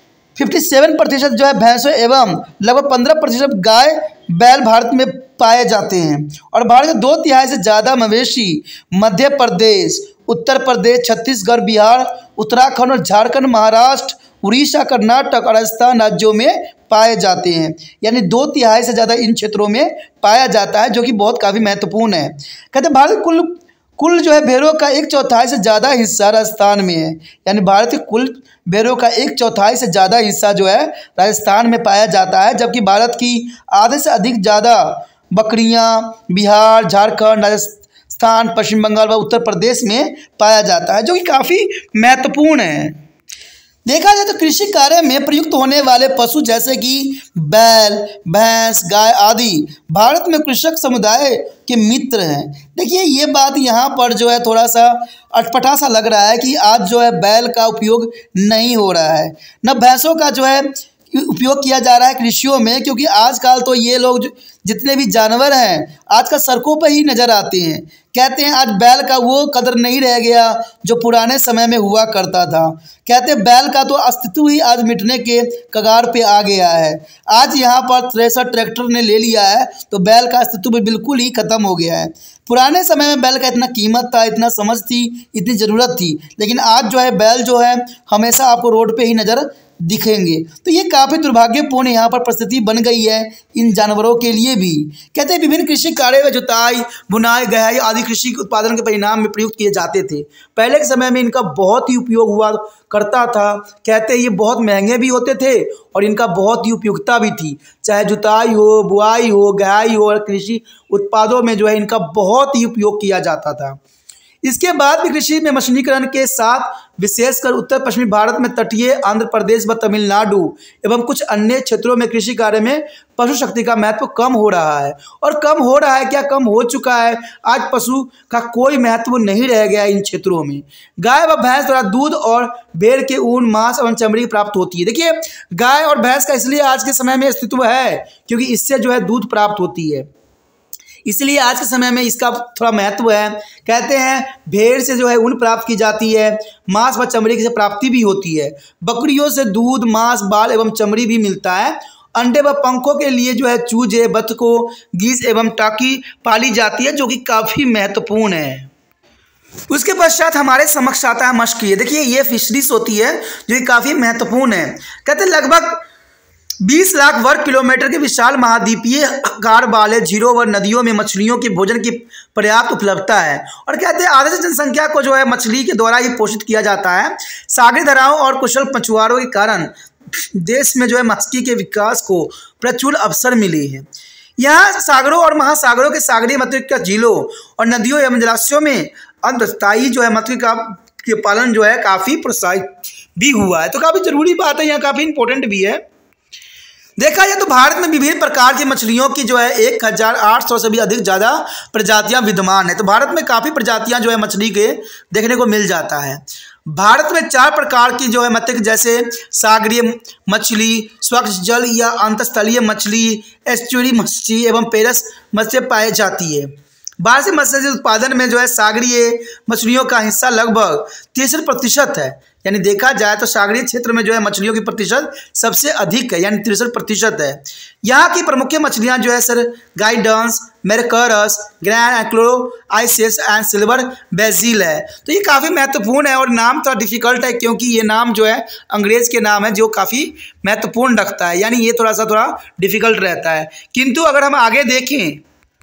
Speaker 1: 57% जो है भैंसों एवं लगभग 15% गाय बैल भारत में पाए जाते हैं। और भारत के 2/3 से ज़्यादा मवेशी मध्य प्रदेश, उत्तर प्रदेश, छत्तीसगढ़, बिहार, उत्तराखंड और झारखंड, महाराष्ट्र, उड़ीसा, कर्नाटक और राजस्थान राज्यों में पाए जाते हैं। यानी 2/3 से ज़्यादा इन क्षेत्रों में पाया जाता है, जो कि बहुत काफ़ी महत्वपूर्ण है। कहते हैं भारत कुल जो है भेड़ों का 1/4 से ज़्यादा हिस्सा राजस्थान में है। यानी भारत के कुल भेड़ों का 1/4 से ज़्यादा हिस्सा जो है राजस्थान में पाया जाता है, जबकि भारत की आधे से अधिक ज़्यादा बकरियां बिहार, झारखंड, राजस्थान, पश्चिम बंगाल व उत्तर प्रदेश में पाया जाता है, जो कि काफ़ी महत्वपूर्ण है। देखा जाए तो कृषि कार्य में प्रयुक्त होने वाले पशु जैसे कि बैल, भैंस, गाय आदि भारत में कृषक समुदाय के मित्र हैं। देखिए ये बात यहाँ पर जो है थोड़ा सा अटपटा सा लग रहा है कि आज जो है बैल का उपयोग नहीं हो रहा है, न भैंसों का जो है उपयोग किया जा रहा है कृषियों में, क्योंकि आजकल तो ये लोग जितने भी जानवर हैं आजकल सड़कों पर ही नज़र आते हैं। कहते हैं आज बैल का वो कदर नहीं रह गया जो पुराने समय में हुआ करता था। कहते हैं बैल का तो अस्तित्व ही आज मिटने के कगार पे आ गया है। आज यहाँ पर थ्रेसर ट्रैक्टर ने ले लिया है तो बैल का अस्तित्व बिल्कुल ही ख़त्म हो गया है। पुराने समय में बैल का इतना कीमत था, इतना समझ थी, इतनी ज़रूरत थी, लेकिन आज जो है बैल जो है हमेशा आपको रोड पे ही नज़र दिखेंगे। तो ये काफ़ी दुर्भाग्यपूर्ण यहाँ पर परिस्थिति बन गई है इन जानवरों के लिए भी। कहते हैं विभिन्न कृषि कार्य में जुताई, बुनाई, गहराई आदि कृषि उत्पादन के परिणाम में प्रयुक्त किए जाते थे। पहले के समय में इनका बहुत ही उपयोग हुआ करता था। कहते हैं ये बहुत महंगे भी होते थे और इनका बहुत ही उपयोगिता भी थी। चाहे जुताई हो, बुआई हो, गहराई हो, और कृषि उत्पादों में जो है इनका बहुत ही उपयोग किया जाता था। इसके बाद भी कृषि में मशीनीकरण के साथ विशेषकर उत्तर पश्चिमी भारत में तटीय आंध्र प्रदेश व तमिलनाडु एवं कुछ अन्य क्षेत्रों में कृषि कार्य में पशु शक्ति का महत्व कम हो रहा है। और कम हो रहा है क्या, कम हो चुका है। आज पशु का कोई महत्व नहीं रह गया इन क्षेत्रों में। गाय व भैंस द्वारा दूध और भेड़ के ऊन, मांस एवं चमड़ी प्राप्त होती है। देखिए गाय और भैंस का इसलिए आज के समय में अस्तित्व है क्योंकि इससे जो है दूध प्राप्त होती है। इसलिए आज के समय में इसका थोड़ा महत्व है। कहते हैं भेड़ से जो है ऊन प्राप्त की जाती है, मांस व चमड़ी की से प्राप्ति भी होती है। बकरियों से दूध, मांस, बाल एवं चमड़ी भी मिलता है। अंडे व पंखों के लिए जो है चूजे, बतखों, गीस एवं टाकी पाली जाती है, जो कि काफ़ी महत्वपूर्ण है। उसके पश्चात हमारे समक्ष आता है मछली। देखिए ये फिशरीज होती है जो कि काफ़ी महत्वपूर्ण है। कहते हैं लगभग 20 लाख वर्ग किलोमीटर के विशाल महाद्वीपीय आकार वाले झीलों व नदियों में मछलियों के भोजन की पर्याप्त उपलब्धता है। और कहते हैं आधे से जनसंख्या को जो है मछली के द्वारा ही पोषित किया जाता है। सागरी धाराओं और कुशल मछुआरों के कारण देश में जो है मछली के विकास को प्रचुर अवसर मिले हैं। यहाँ सागरों और महासागरों के सागरीय मत्स्य का झीलों और नदियों एवं जलाशयों में अंतस्थायी जो है मत्स्य का के पालन जो है काफ़ी प्रोत्साहित भी हुआ है। तो काफ़ी जरूरी बात है, यहाँ काफ़ी इंपॉर्टेंट भी है। देखा जाए तो भारत में विभिन्न प्रकार की मछलियों की जो है 1800 से भी अधिक ज़्यादा प्रजातियां विद्यमान है। तो भारत में काफ़ी प्रजातियां जो है मछली के देखने को मिल जाता है। भारत में 4 प्रकार की जो है मत्स्य जैसे सागरीय मछली, स्वच्छ जल या अंतस्थलीय मछली, एस्चुरी मछली एवं पेरस मत्स्य पाई जाती है। भारत से मत्स्य उत्पादन में जो है सागरीय मछलियों का हिस्सा लगभग 63% है। यानी देखा जाए तो सागरीय क्षेत्र में जो है मछलियों की प्रतिशत सबसे अधिक है, यानी 63% है। यहाँ की प्रमुख मछलियाँ जो है सर गाइडेंस, मेरकरस, ग्रैंड एंक्लोआइसिस एंड सिल्वर बेजिल है। तो ये काफ़ी महत्वपूर्ण है और नाम थोड़ा डिफिकल्ट है क्योंकि ये नाम जो है अंग्रेज के नाम है जो काफ़ी महत्वपूर्ण रखता है, यानी ये थोड़ा डिफिकल्ट रहता है। किंतु अगर हम आगे देखें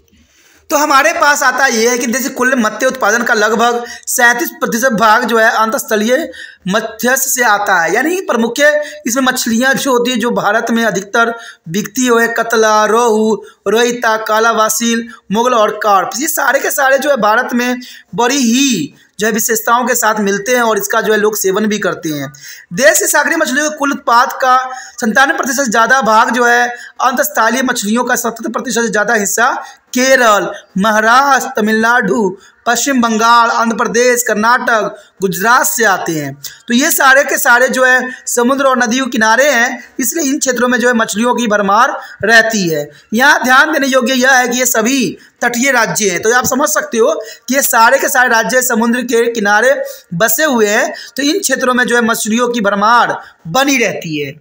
Speaker 1: तो हमारे पास आता ये है कि जैसे कुल मत्स्य उत्पादन का लगभग 37% भाग जो है अंतस्थलीय मत्स्य से आता है। यानी प्रमुख इसमें मछलियां जो होती है जो भारत में अधिकतर बिकती है कतला, रोहू, रोहिता, काला वासील, मुगल और कार्प। ये सारे के सारे जो है भारत में बड़ी ही जो है विशेषताओं के साथ मिलते हैं और इसका जो है लोग सेवन भी करते हैं। देश की सागरीय मछलियों के कुल उत्पाद का 97% ज़्यादा भाग जो है अंतस्थलीय मछलियों का 70% से ज़्यादा हिस्सा केरल, महाराष्ट्र, तमिलनाडु, पश्चिम बंगाल, आंध्र प्रदेश, कर्नाटक, गुजरात से आते हैं। तो ये सारे के सारे जो है समुद्र और नदियों के किनारे हैं, इसलिए इन क्षेत्रों में जो है मछलियों की भरमार रहती है। यहाँ ध्यान देने योग्य यह है कि ये सभी तटीय राज्य हैं। तो आप समझ सकते हो कि ये सारे के सारे राज्य समुद्र के किनारे बसे हुए हैं, तो इन क्षेत्रों में जो है मछलियों की भरमार बनी रहती है।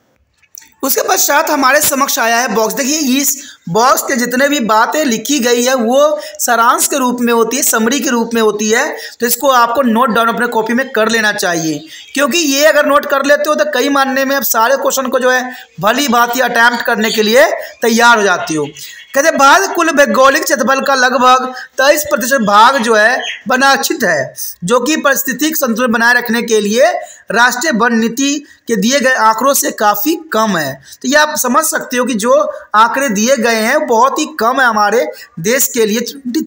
Speaker 1: उसके पश्चात हमारे समक्ष आया है बॉक्स। देखिए इस बॉक्स के जितने भी बातें लिखी गई है वो सारांश के रूप में होती है, समरी के रूप में होती है। तो इसको आपको नोट डाउन अपने कॉपी में कर लेना चाहिए, क्योंकि ये अगर नोट कर लेते हो तो कई मानने में अब सारे क्वेश्चन को जो है भली भांति अटैम्प्ट करने के लिए तैयार हो जाती हो। कहते भारत कुल भौगोलिक क्षेत्रफल का लगभग 23% भाग जो है वनाच्छित है, जो कि पारिस्थितिक संतुलन बनाए रखने के लिए राष्ट्रीय वन नीति के दिए गए आंकड़ों से काफ़ी कम है। तो ये आप समझ सकते हो कि जो आंकड़े दिए गए हैं बहुत ही कम है हमारे देश के लिए,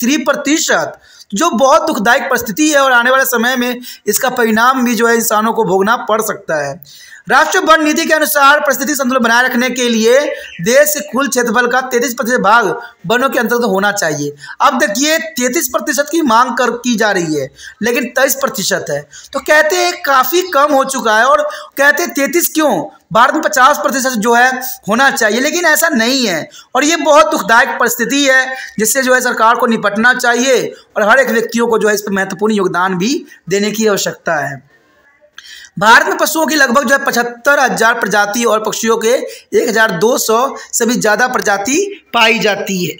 Speaker 1: 23%, जो बहुत दुखदायक परिस्थिति है और आने वाले समय में इसका परिणाम भी जो है इंसानों को भोगना पड़ सकता है। राष्ट्रीय वन नीति के अनुसार परिस्थितिक संतुलन बनाए रखने के लिए देश के कुल क्षेत्रफल का 33% भाग वनों के अंतर्गत होना चाहिए। अब देखिए 33% की मांग की जा रही है, लेकिन 23% है, तो कहते हैं काफ़ी कम हो चुका है। और कहते हैं 33 क्यों, भारत में 50% जो है होना चाहिए, लेकिन ऐसा नहीं है और ये बहुत दुखदायक परिस्थिति है जिससे जो है सरकार को निपटना चाहिए और हर एक व्यक्तियों को जो है इस पर महत्वपूर्ण योगदान भी देने की आवश्यकता है। भारत में पशुओं की लगभग जो है 75,000 प्रजाति और पक्षियों के 1,200 से भी ज़्यादा प्रजाति पाई जाती है।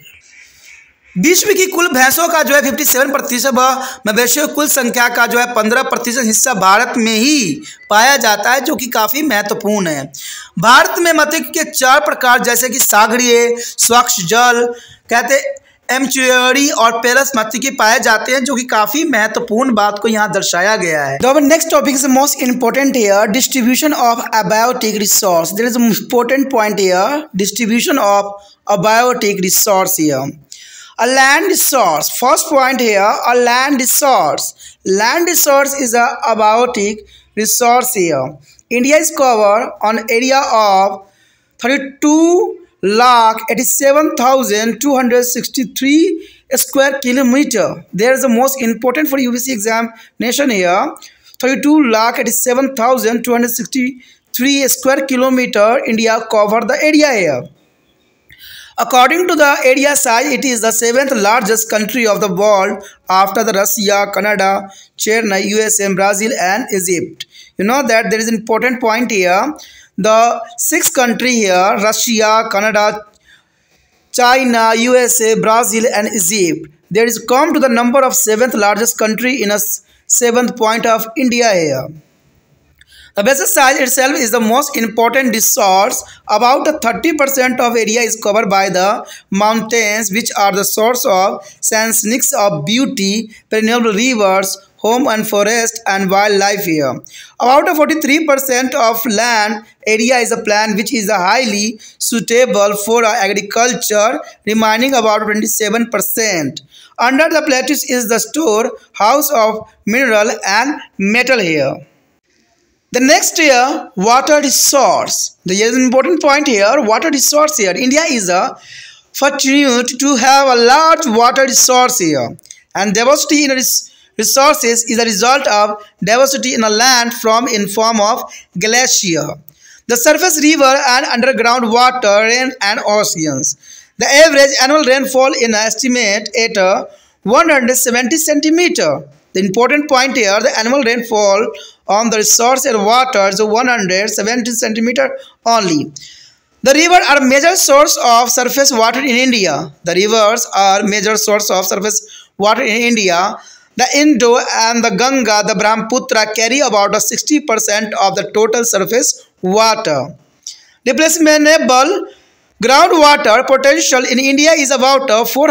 Speaker 1: विश्व की कुल भैंसों का जो है 57% व मवेशियों की कुल संख्या का जो है 15% हिस्सा भारत में ही पाया जाता है, जो कि काफ़ी महत्वपूर्ण है। भारत में मत्स्य के 4 प्रकार जैसे कि सागरीय, स्वच्छ जल, कहते एम्चुअरी और पेरस मत्स्य के पाए जाते हैं, जो कि काफ़ी महत्वपूर्ण बात को यहाँ दर्शाया गया है। तो next topic is most important here, distribution of abiotic resource. There is important point here, distribution of abiotic resource here. A land resource. First point here, a land resource. Land resource is a abiotic resource here. India is covered on area of 32,87,263 square kilometer. There is the most important for UPSC examination here. 32,87,263 square kilometer. India cover the area here. According to the area size, it is the seventh largest country of the world after the Russia, Canada, China, USA, Brazil, and Egypt. You know that there is an important point here. The sixth country here, Russia, Canada, China, USA, Brazil, and Egypt. There is come to the number of seventh largest country in a seventh point of India here. The basin size itself is the most important resource. About 30% of area is covered by the mountains, which are the source of scenics of beauty, perennial rivers, home and forest and wildlife here. About 43% of land area is a plain which is highly suitable for agriculture, remaining about 27%. Under the plateaus is the storehouse of mineral and metal here. The next here, water resource. There is an important point here, water resource here. India is fortunate to have a large water resource here. And diversity in resources is a result of diversity in the land in form of glacier, the surface river and underground water, rain and oceans. The average annual rainfall in estimate at 170 centimeter. The important point here, the annual rainfall on the resource and water is 170 centimeter only. The rivers are major source of surface water in India. The rivers are major source of surface water in India. The Indo and the Ganga, the Brahmaputra carry about 60% of the total surface water. Replenishable groundwater potential in India is about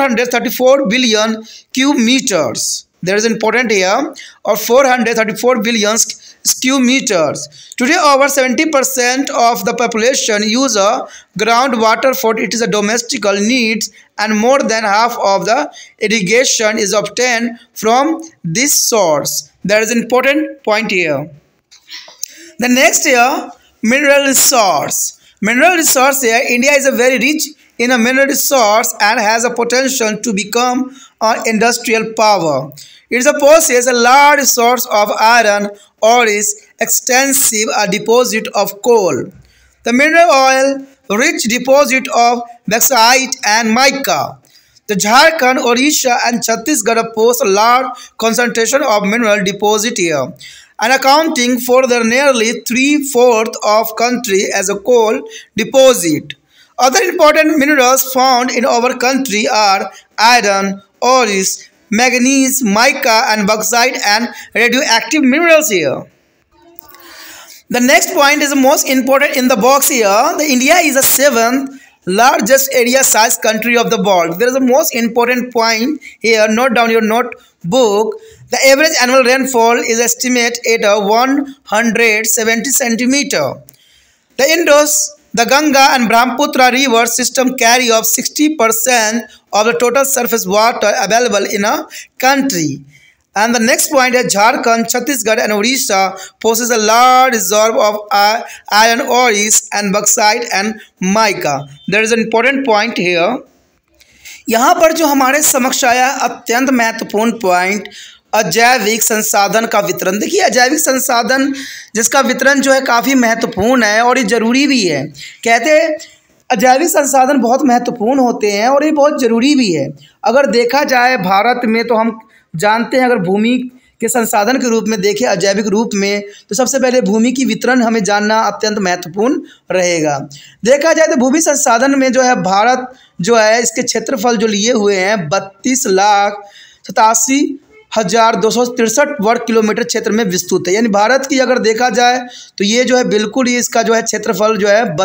Speaker 1: 434 billion cubic meters. There is important here of 434 billion cubic meters. Today, over 70% of the population use groundwater for its domestic needs, and more than half of the irrigation is obtained from this source. There is an important point here. The next here, mineral resource. Mineral resource here, India is a very rich in a mineral resource and has a potential to become an industrial power. It possesses a large source of iron ore, is extensive deposit of coal. The mineral oil rich deposit of bauxite and mica. The Jharkhand, Odisha and Chhattisgarh possess a large concentration of mineral deposit here, and accounting for the nearly 3/4 of country as a coal deposit. Other important minerals found in our country are iron, ore, manganese, mica and bauxite and radioactive minerals here. The next point is the most important in the box here. The India is the seventh largest area size country of the world. There is the most important point here. Note down your notebook. The average annual rainfall is estimated at 170 centimeter. The Indus, the Ganga and Brahmaputra river system carry up 60% of the total surface water available in a country. And the next point is Jharkhand, Chhattisgarh and Odisha possess a large reserve of iron ores and bauxite and mica. There is an important point here. यहाँ पर जो हमारे समक्ष आया अत्यंत महत्वपूर्ण point, अजैविक संसाधन का वितरण। देखिए, अजैविक संसाधन जिसका वितरण जो है काफ़ी महत्वपूर्ण है और ये ज़रूरी भी है। कहते हैं अजैविक संसाधन बहुत महत्वपूर्ण होते हैं और ये बहुत ज़रूरी भी है। अगर देखा जाए भारत में तो हम जानते हैं, अगर भूमि के संसाधन के रूप में देखें अजैविक रूप में, तो सबसे पहले भूमि की वितरण हमें जानना अत्यंत महत्वपूर्ण रहेगा। देखा जाए तो भूमि संसाधन में जो है भारत जो है इसके क्षेत्रफल जो लिए हुए हैं 32,87,263 वर्ग किलोमीटर क्षेत्र में विस्तृत है। यानी भारत की अगर देखा जाए तो ये जो है बिल्कुल ही इसका जो है क्षेत्रफल जो है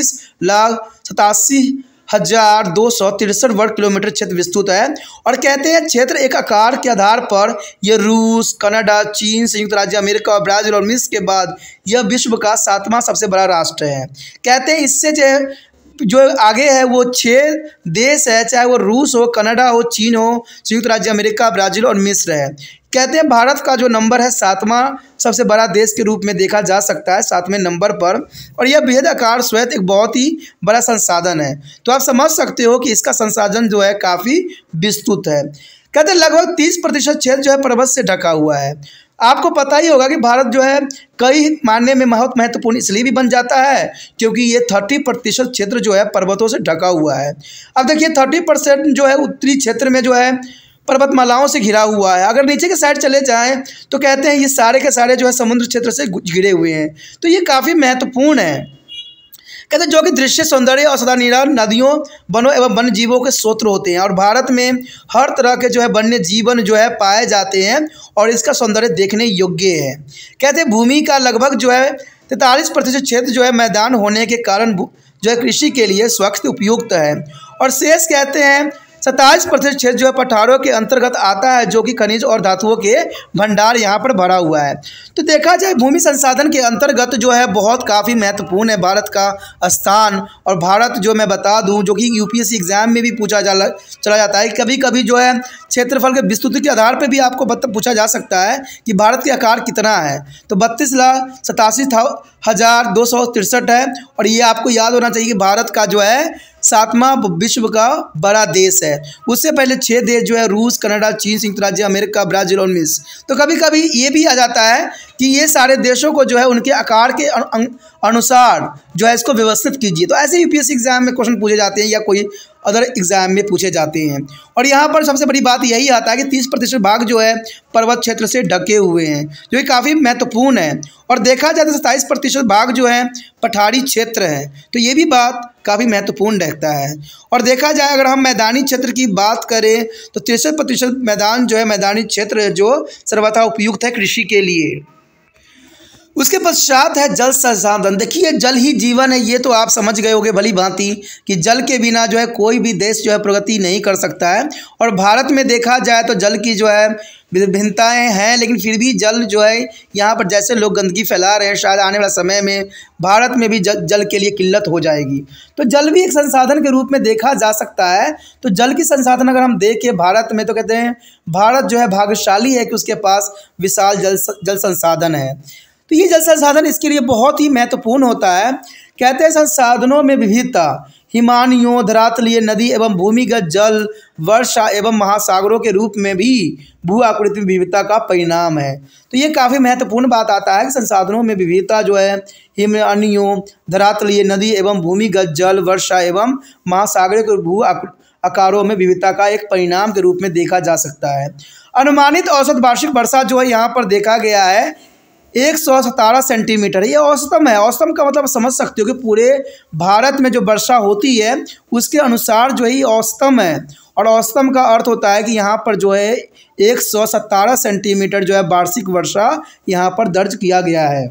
Speaker 1: 32,87,263 वर्ग किलोमीटर क्षेत्र विस्तृत है। और कहते हैं क्षेत्र एक आकार के आधार पर ये रूस, कनाडा, चीन, संयुक्त राज्य अमेरिका, ब्राज़ील और मिस्र के बाद यह विश्व का 7वां सबसे बड़ा राष्ट्र है। कहते हैं इससे जो आगे है वो 6 देश है, चाहे वो रूस हो, कनाडा हो, चीन हो, संयुक्त राज्य अमेरिका, ब्राज़ील और मिस्र है। कहते हैं भारत का जो नंबर है 7वां सबसे बड़ा देश के रूप में देखा जा सकता है, 7वें नंबर पर। और यह बृहद आकार स्वयं एक बहुत ही बड़ा संसाधन है। तो आप समझ सकते हो कि इसका संसाधन जो है काफ़ी विस्तृत है। कहते हैं लगभग 30% क्षेत्र जो है पर्वत से ढका हुआ है। आपको पता ही होगा कि भारत जो है कई मायने में बहुत महत्वपूर्ण इसलिए भी बन जाता है क्योंकि ये 30% क्षेत्र जो है पर्वतों से ढका हुआ है। अब देखिए 30% जो है उत्तरी क्षेत्र में जो है पर्वतमालाओं से घिरा हुआ है। अगर नीचे के साइड चले जाएं तो कहते हैं ये सारे के सारे जो है समुद्र क्षेत्र से घिरे हुए हैं। तो ये काफ़ी महत्वपूर्ण है। कहते हैं जो कि दृश्य सौंदर्य और सदानीरा नदियों, वनों एवं वन्य जीवों के स्रोत होते हैं और भारत में हर तरह के जो है वन्य जीवन जो है पाए जाते हैं और इसका सौंदर्य देखने योग्य है। कहते हैं भूमि का लगभग जो है 43% क्षेत्र जो है मैदान होने के कारण जो है कृषि के लिए स्वच्छ उपयुक्त है और शेष कहते हैं 27% क्षेत्र जो है पठारों के अंतर्गत आता है जो कि खनिज और धातुओं के भंडार यहाँ पर भरा हुआ है। तो देखा जाए भूमि संसाधन के अंतर्गत जो है बहुत काफ़ी महत्वपूर्ण है भारत का स्थान। और भारत जो मैं बता दूं जो कि यूपीएससी एग्जाम में भी पूछा चला जाता है, कभी कभी जो है क्षेत्रफल के विस्तृति के आधार पर भी आपको पूछा जा सकता है कि भारत का आकार कितना है। तो 32,87,263 है और ये आपको याद होना चाहिए कि भारत का जो है 7वां विश्व का बड़ा देश है। उससे पहले 6 देश जो है रूस, कनाडा, चीन, संयुक्त राज्य अमेरिका, ब्राज़ील और मिस्र। तो कभी कभी ये भी आ जाता है कि ये सारे देशों को जो है उनके आकार के अनुसार जो है इसको व्यवस्थित कीजिए। तो ऐसे यूपीएससी एग्जाम में क्वेश्चन पूछे जाते हैं या कोई अदर एग्जाम में पूछे जाते हैं। और यहाँ पर सबसे बड़ी बात यही आता है कि 30% भाग जो है पर्वत क्षेत्र से ढके हुए हैं जो कि काफ़ी महत्वपूर्ण है। और देखा जाए तो 27% भाग जो है पठारी क्षेत्र है। तो ये भी बात काफ़ी महत्वपूर्ण रहता है। और देखा जाए अगर हम मैदानी क्षेत्र की बात करें तो 63% मैदान जो है मैदानी क्षेत्र है जो सर्वथा उपयुक्त है कृषि के लिए। उसके पश्चात है जल संसाधन। देखिए जल ही जीवन है, ये तो आप समझ गए होंगे भली भांति कि जल के बिना जो है कोई भी देश जो है प्रगति नहीं कर सकता है। और भारत में देखा जाए तो जल की जो है विभिन्नताएं हैं, लेकिन फिर भी जल जो है यहाँ पर जैसे लोग गंदगी फैला रहे हैं शायद आने वाले समय में भारत में भी जल के लिए किल्लत हो जाएगी। तो जल भी एक संसाधन के रूप में देखा जा सकता है। तो जल की संसाधन अगर हम देखें भारत में तो कहते हैं भारत जो है भाग्यशाली है कि उसके पास विशाल जल संसाधन है। तो ये जल संसाधन इसके लिए बहुत ही महत्वपूर्ण होता है। कहते हैं संसाधनों में विविधता हिमानियों, धरातलीय, नदी एवं भूमिगत जल, वर्षा एवं महासागरों के रूप में भी भू आकृति में विविधता का परिणाम है। तो ये काफ़ी महत्वपूर्ण बात आता है कि संसाधनों में विविधता जो है हिमानियों, धरातलीय, नदी एवं भूमिगत जल, वर्षा एवं महासागरों के भू आकारों में विविधता का एक परिणाम के रूप में देखा जा सकता है। अनुमानित औसत वार्षिक वर्षा जो है यहाँ पर देखा गया है 117 सेंटीमीटर। ये औसतम है। औसतम का मतलब समझ सकते हो कि पूरे भारत में जो वर्षा होती है उसके अनुसार जो है ये औसतम है। और औसतम का अर्थ होता है कि यहाँ पर जो है 117 सेंटीमीटर जो है वार्षिक वर्षा यहाँ पर दर्ज किया गया है।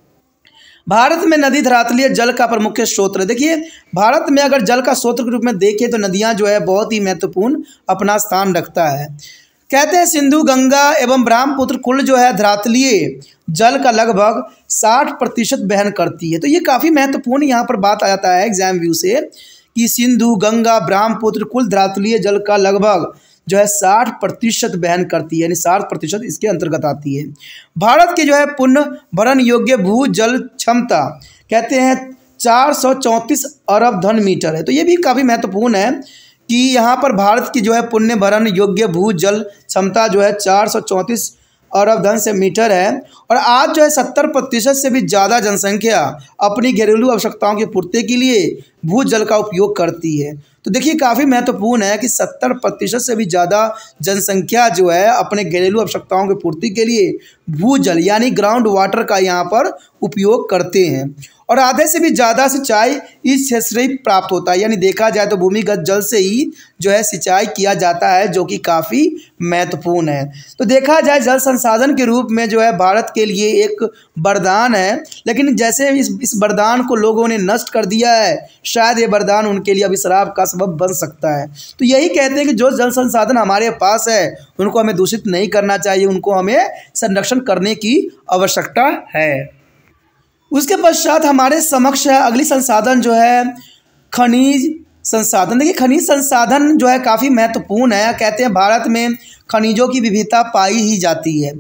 Speaker 1: भारत में नदी धरातलीय जल का प्रमुख स्रोत है। देखिए भारत में अगर जल का स्रोत के रूप में देखें तो नदियाँ जो है बहुत ही महत्वपूर्ण अपना स्थान रखता है। कहते हैं सिंधु, गंगा एवं ब्रह्मपुत्र कुल जो है धरातलीय जल का लगभग 60% वहन करती है। तो ये काफ़ी महत्वपूर्ण यहाँ पर बात आ जाता है एग्जाम व्यू से कि सिंधु, गंगा, ब्रह्मपुत्र कुल धरातलीय जल का लगभग जो है 60% वहन करती है, यानी 60% इसके अंतर्गत आती है। भारत के जो है पुनः भरण योग्य भू जल क्षमता कहते हैं 434 अरब घन मीटर है। तो ये भी काफ़ी महत्वपूर्ण है कि यहाँ पर भारत की जो है पुण्य भरण योग्य भू जल क्षमता जो है 434 अरब घन से मीटर है। और आज जो है 70% से भी ज़्यादा जनसंख्या अपनी घरेलू आवश्यकताओं की पूर्ति के लिए भू जल का उपयोग करती है। तो देखिए काफ़ी महत्वपूर्ण है कि 70% से भी ज़्यादा जनसंख्या जो है अपने घरेलू आवश्यकताओं की पूर्ति के लिए भूजल यानी ग्राउंड वाटर का यहाँ पर उपयोग करते हैं। और आधे से भी ज़्यादा सिंचाई इस क्षेत्र से ही प्राप्त होता है, यानी देखा जाए तो भूमिगत जल से ही जो है सिंचाई किया जाता है, जो कि काफ़ी महत्वपूर्ण है। तो देखा जाए जल संसाधन के रूप में जो है भारत के लिए एक वरदान है, लेकिन जैसे इस वरदान को लोगों ने नष्ट कर दिया है, शायद ये वरदान उनके लिए अभिशाप का सबब बन सकता है। तो यही कहते हैं कि जो जल संसाधन हमारे पास है उनको हमें दूषित नहीं करना चाहिए, उनको हमें संरक्षण करने की आवश्यकता है। उसके पश्चात हमारे समक्ष है अगली संसाधन जो है खनिज संसाधन। देखिए खनिज संसाधन जो है काफ़ी महत्वपूर्ण है। कहते हैं भारत में खनिजों की विविधता पाई ही जाती है।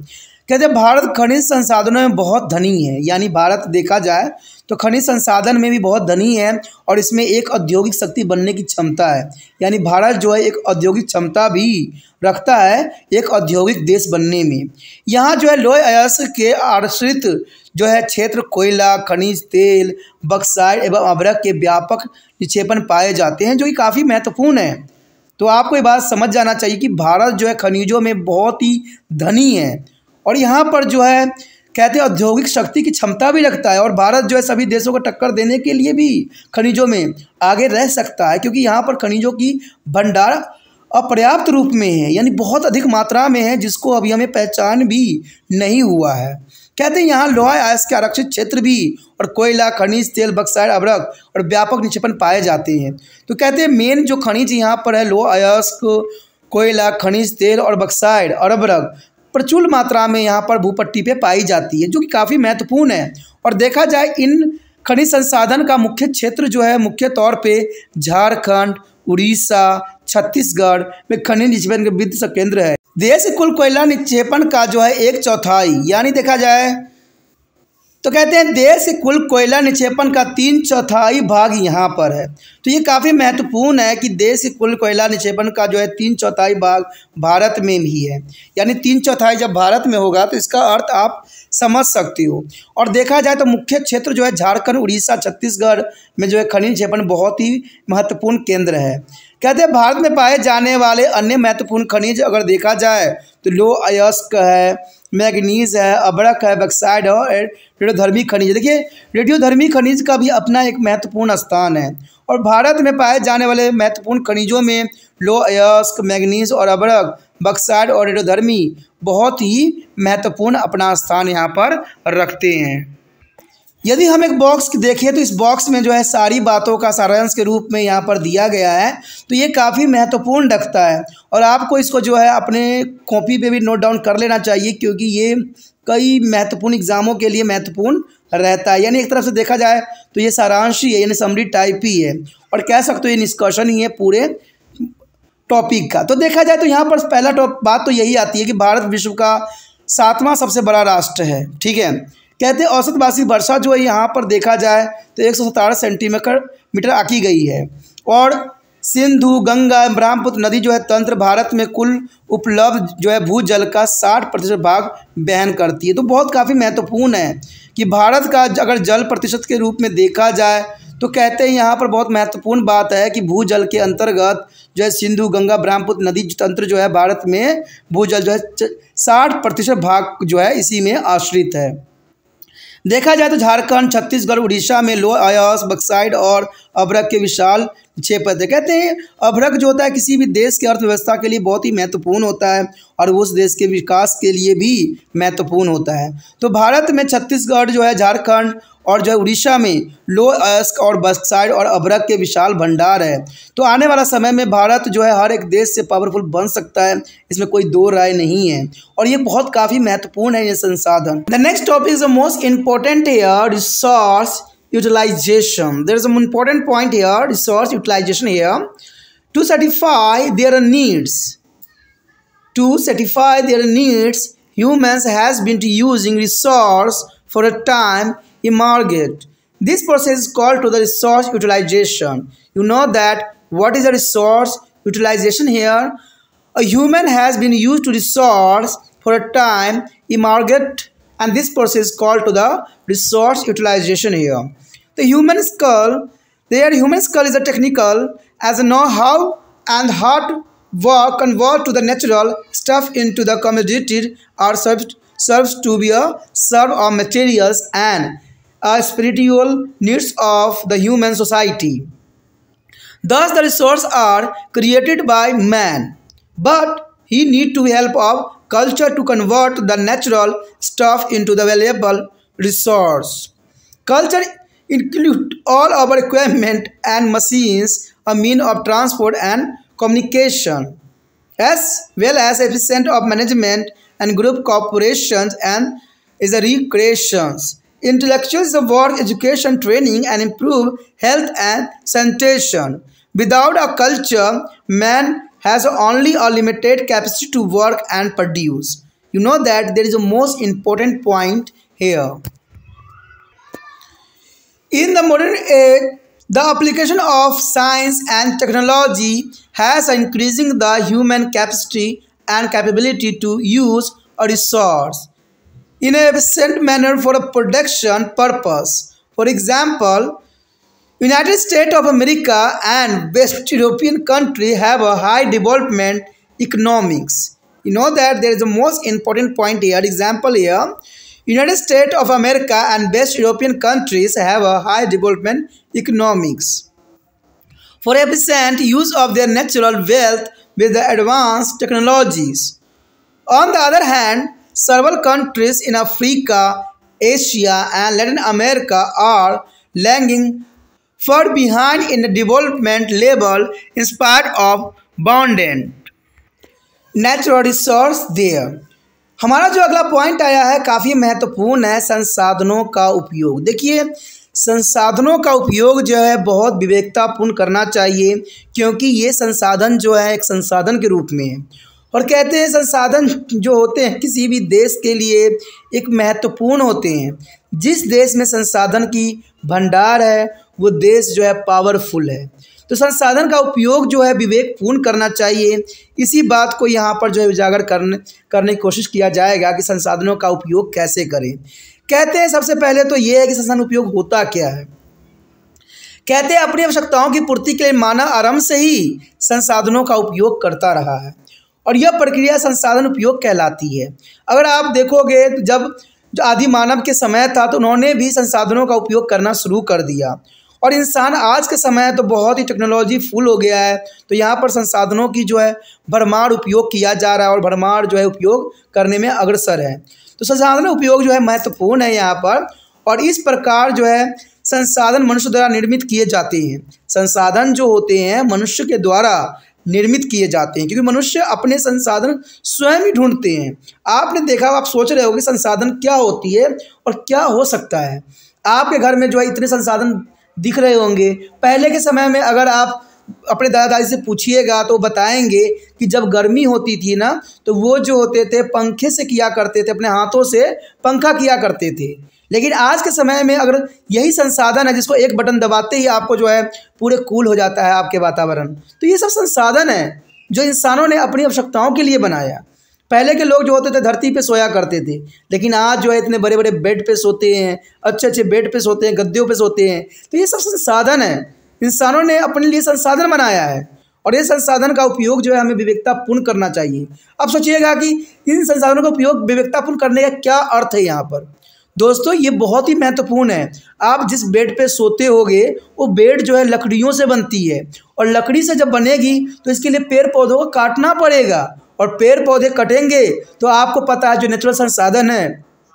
Speaker 1: कहते हैं भारत खनिज संसाधनों में बहुत धनी है, यानी भारत देखा जाए तो खनिज संसाधन में भी बहुत धनी है और इसमें एक औद्योगिक शक्ति बनने की क्षमता है। यानी भारत जो है एक औद्योगिक क्षमता भी रखता है, एक औद्योगिक देश बनने में। यहाँ जो है लौह अयस्क के आश्रित जो है क्षेत्र कोयला, खनिज तेल, बक्साइट एवं अभ्रक के व्यापक निक्षेपण पाए जाते हैं, जो कि काफ़ी महत्वपूर्ण है। तो आपको ये बात समझ जाना चाहिए कि भारत जो है खनिजों में बहुत ही धनी है और यहाँ पर जो है कहते हैं औद्योगिक शक्ति की क्षमता भी रखता है और भारत जो है सभी देशों को टक्कर देने के लिए भी खनिजों में आगे रह सकता है, क्योंकि यहाँ पर खनिजों की भंडार अपर्याप्त रूप में है, यानी बहुत अधिक मात्रा में है, जिसको अभी हमें पहचान भी नहीं हुआ है। कहते हैं यहाँ लौह अयस्क के आरक्षित क्षेत्र भी और कोयला, खनिज तेल, बक्साइट, अभ्रक और व्यापक निक्षेपण पाए जाते हैं। तो कहते हैं मेन जो खनिज यहाँ पर है लौह अयस्क, कोयला, खनिज तेल और बक्साइट और अभ्रक प्रचुर मात्रा में यहाँ पर भूपट्टी पे पाई जाती है, जो कि काफ़ी महत्वपूर्ण है। और देखा जाए इन खनिज संसाधन का मुख्य क्षेत्र जो है मुख्य तौर पे झारखंड, उड़ीसा, छत्तीसगढ़ में खनिज निक्षेपण के वित्त केंद्र है। देश के कुल कोयला निक्षेपण का जो है 1/4 यानी देखा जाए तो कहते हैं देश के कुल कोयला निक्षेपण का 3/4 भाग यहाँ पर है। तो ये काफ़ी महत्वपूर्ण है कि देश के कुल कोयला निक्षेपण का जो है 3/4 भाग भारत में भी है, यानी 3/4 जब भारत में होगा तो इसका अर्थ आप समझ सकते हो। और देखा जाए तो मुख्य क्षेत्र जो है झारखंड, उड़ीसा, छत्तीसगढ़ में जो है खनिज निक्षेपण बहुत ही महत्वपूर्ण केंद्र है। कहते हैं भारत में पाए जाने वाले अन्य महत्वपूर्ण खनिज अगर देखा जाए तो लौह अयस्क है, मैग्नीज है, अभ्रक है, बक्साइट है और रेडियोधर्मी खनिज। देखिए रेडियोधर्मी खनिज का भी अपना एक महत्वपूर्ण स्थान है और भारत में पाए जाने वाले महत्वपूर्ण खनिजों में लौह अयस्क, मैग्नीज और अभ्रक, बक्साइट और रेडियोधर्मी बहुत ही महत्वपूर्ण अपना स्थान यहाँ पर रखते हैं। यदि हम एक बॉक्स देखें तो इस बॉक्स में जो है सारी बातों का सारांश के रूप में यहाँ पर दिया गया है, तो ये काफ़ी महत्वपूर्ण रखता है और आपको इसको जो है अपने कॉपी पे भी नोट डाउन कर लेना चाहिए, क्योंकि ये कई महत्वपूर्ण एग्जामों के लिए महत्वपूर्ण रहता है। यानी एक तरफ से देखा जाए तो ये सारांश ही है, यानी समरी टाइप ही है और कह सकते हो ये निष्कर्षण ही है पूरे टॉपिक का। तो देखा जाए तो यहाँ पर पहला बात तो यही आती है कि भारत विश्व का 7वां सबसे बड़ा राष्ट्र है। ठीक है, कहते हैं औसत वार्षिक वर्षा जो है यहाँ पर देखा जाए तो 117 सेंटीमीटर आकी गई है और सिंधु, गंगा, ब्रह्मपुत्र नदी जो है तंत्र भारत में कुल उपलब्ध जो है भूजल का 60% भाग वहन करती है। तो बहुत काफ़ी महत्वपूर्ण है कि भारत का अगर जल प्रतिशत के रूप में देखा जाए तो कहते हैं यहाँ पर बहुत महत्वपूर्ण बात है कि भूजल के अंतर्गत जो है सिंधु, गंगा, ब्रह्मपुत्र नदी तंत्र जो है भारत में भूजल जो है 60% भाग जो है इसी में आश्रित है। देखा जाए तो झारखंड, छत्तीसगढ़, उड़ीसा में लौह अयस्क, बक्साइट और अभ्रक के विशाल निक्षेपण है। कहते हैं अभ्रक जो होता है किसी भी देश की अर्थव्यवस्था के लिए बहुत ही महत्वपूर्ण होता है और उस देश के विकास के लिए भी महत्वपूर्ण होता है। तो भारत में छत्तीसगढ़ जो है, झारखंड और जो है उड़ीसा में लौह अयस्क और बक्साइट और अभ्रक के विशाल भंडार है। तो आने वाला समय में भारत जो है हर एक देश से पावरफुल बन सकता है, इसमें कोई दो राय नहीं है और ये बहुत काफ़ी महत्वपूर्ण है ये संसाधन। The next topic is the most important here, resource utilization. There is an important point here, resource utilization here. To satisfy their needs, humans has been using resource for a time emerged. This process is called to the resource utilization. You know that what is a resource utilization here? A human has been used to resource for a time emerged, and this process is called to the resource utilization here. The human skull is a technical as a know-how and hard work convert to the natural stuff into the commodity or serves to be a serve of materials and spiritual needs of the human society. Thus the resources are created by man, but he need to help of culture to convert the natural stuff into the valuable resource. Culture include all our equipment and machines, a mean of transport and communication, as well as efficient of management and group corporations and is a recreations. Intellectual is a work, education, training and improve health and sanitation. Without a culture, man has only a limited capacity to work and produce. You know that there is a most important point here. In the modern age, the application of science and technology has increasing the human capacity and capability to use a resource in a efficient manner for a production purpose. For example, United States of America and West European countries have a high development economics. You know that there is a most important point here. Example here. United States of America and West European countries have a high development economics for efficient use of their natural wealth with the advanced technologies. On the other hand, several countries in Africa, Asia, and Latin America are lagging far behind in the development level in spite of abundant natural resource there. हमारा जो अगला point आया है काफ़ी महत्वपूर्ण है, संसाधनों का उपयोग। देखिए, संसाधनों का उपयोग जो है बहुत विवेकतापूर्ण करना चाहिए, क्योंकि ये संसाधन जो है एक संसाधन के रूप में है। और कहते हैं संसाधन जो होते हैं किसी भी देश के लिए एक महत्वपूर्ण होते हैं। जिस देश में संसाधन की भंडार है वो देश जो है पावरफुल है। तो संसाधन का उपयोग जो है विवेकपूर्ण करना चाहिए। इसी बात को यहाँ पर जो है उजागर करने की कोशिश किया जाएगा कि संसाधनों का उपयोग कैसे करें। कहते हैं सबसे पहले तो ये है कि संसाधन उपयोग होता क्या है। कहते हैं अपनी आवश्यकताओं की पूर्ति के लिए मानव आरंभ से ही संसाधनों का उपयोग करता रहा है और यह प्रक्रिया संसाधन उपयोग कहलाती है। अगर आप देखोगे तो जब आदि मानव के समय था तो उन्होंने भी संसाधनों का उपयोग करना शुरू कर दिया और इंसान आज के समय तो बहुत ही टेक्नोलॉजी फुल हो गया है। तो यहाँ पर संसाधनों की जो है भरमार उपयोग किया जा रहा है और भरमार जो है उपयोग करने में अग्रसर है। तो संसाधन उपयोग जो है महत्वपूर्ण है यहाँ पर। और इस प्रकार जो है संसाधन मनुष्य द्वारा निर्मित किए जाते हैं। संसाधन जो होते हैं मनुष्य के द्वारा निर्मित किए जाते हैं, क्योंकि मनुष्य अपने संसाधन स्वयं ही ढूंढते हैं। आपने देखा, आप सोच रहे हो कि संसाधन क्या होती है और क्या हो सकता है। आपके घर में जो है इतने संसाधन दिख रहे होंगे। पहले के समय में अगर आप अपने दादा दादी से पूछिएगा तो बताएंगे कि जब गर्मी होती थी ना तो वो जो होते थे पंखे से किया करते थे, अपने हाथों से पंखा किया करते थे। लेकिन आज के समय में अगर यही संसाधन है जिसको एक बटन दबाते ही आपको जो है पूरे कूल हो जाता है आपके वातावरण। तो ये सब संसाधन है जो इंसानों ने अपनी आवश्यकताओं के लिए बनाया। पहले के लोग जो होते थे धरती पे सोया करते थे, लेकिन आज जो है इतने बड़े बड़े बेड पे सोते हैं, अच्छे अच्छे बेड पे सोते हैं, गद्दों पे सोते हैं। तो ये सब संसाधन है, इंसानों ने अपने लिए संसाधन बनाया है और ये संसाधन का उपयोग जो है हमें विवेकतापूर्ण करना चाहिए। अब सोचिएगा कि इन संसाधनों का उपयोग विवेकतापूर्ण करने का क्या अर्थ है यहाँ पर। दोस्तों, ये बहुत ही महत्वपूर्ण है। आप जिस बेड पे सोते होगे वो बेड जो है लकड़ियों से बनती है और लकड़ी से जब बनेगी तो इसके लिए पेड़ पौधों को काटना पड़ेगा और पेड़ पौधे कटेंगे तो आपको पता है जो नेचुरल संसाधन है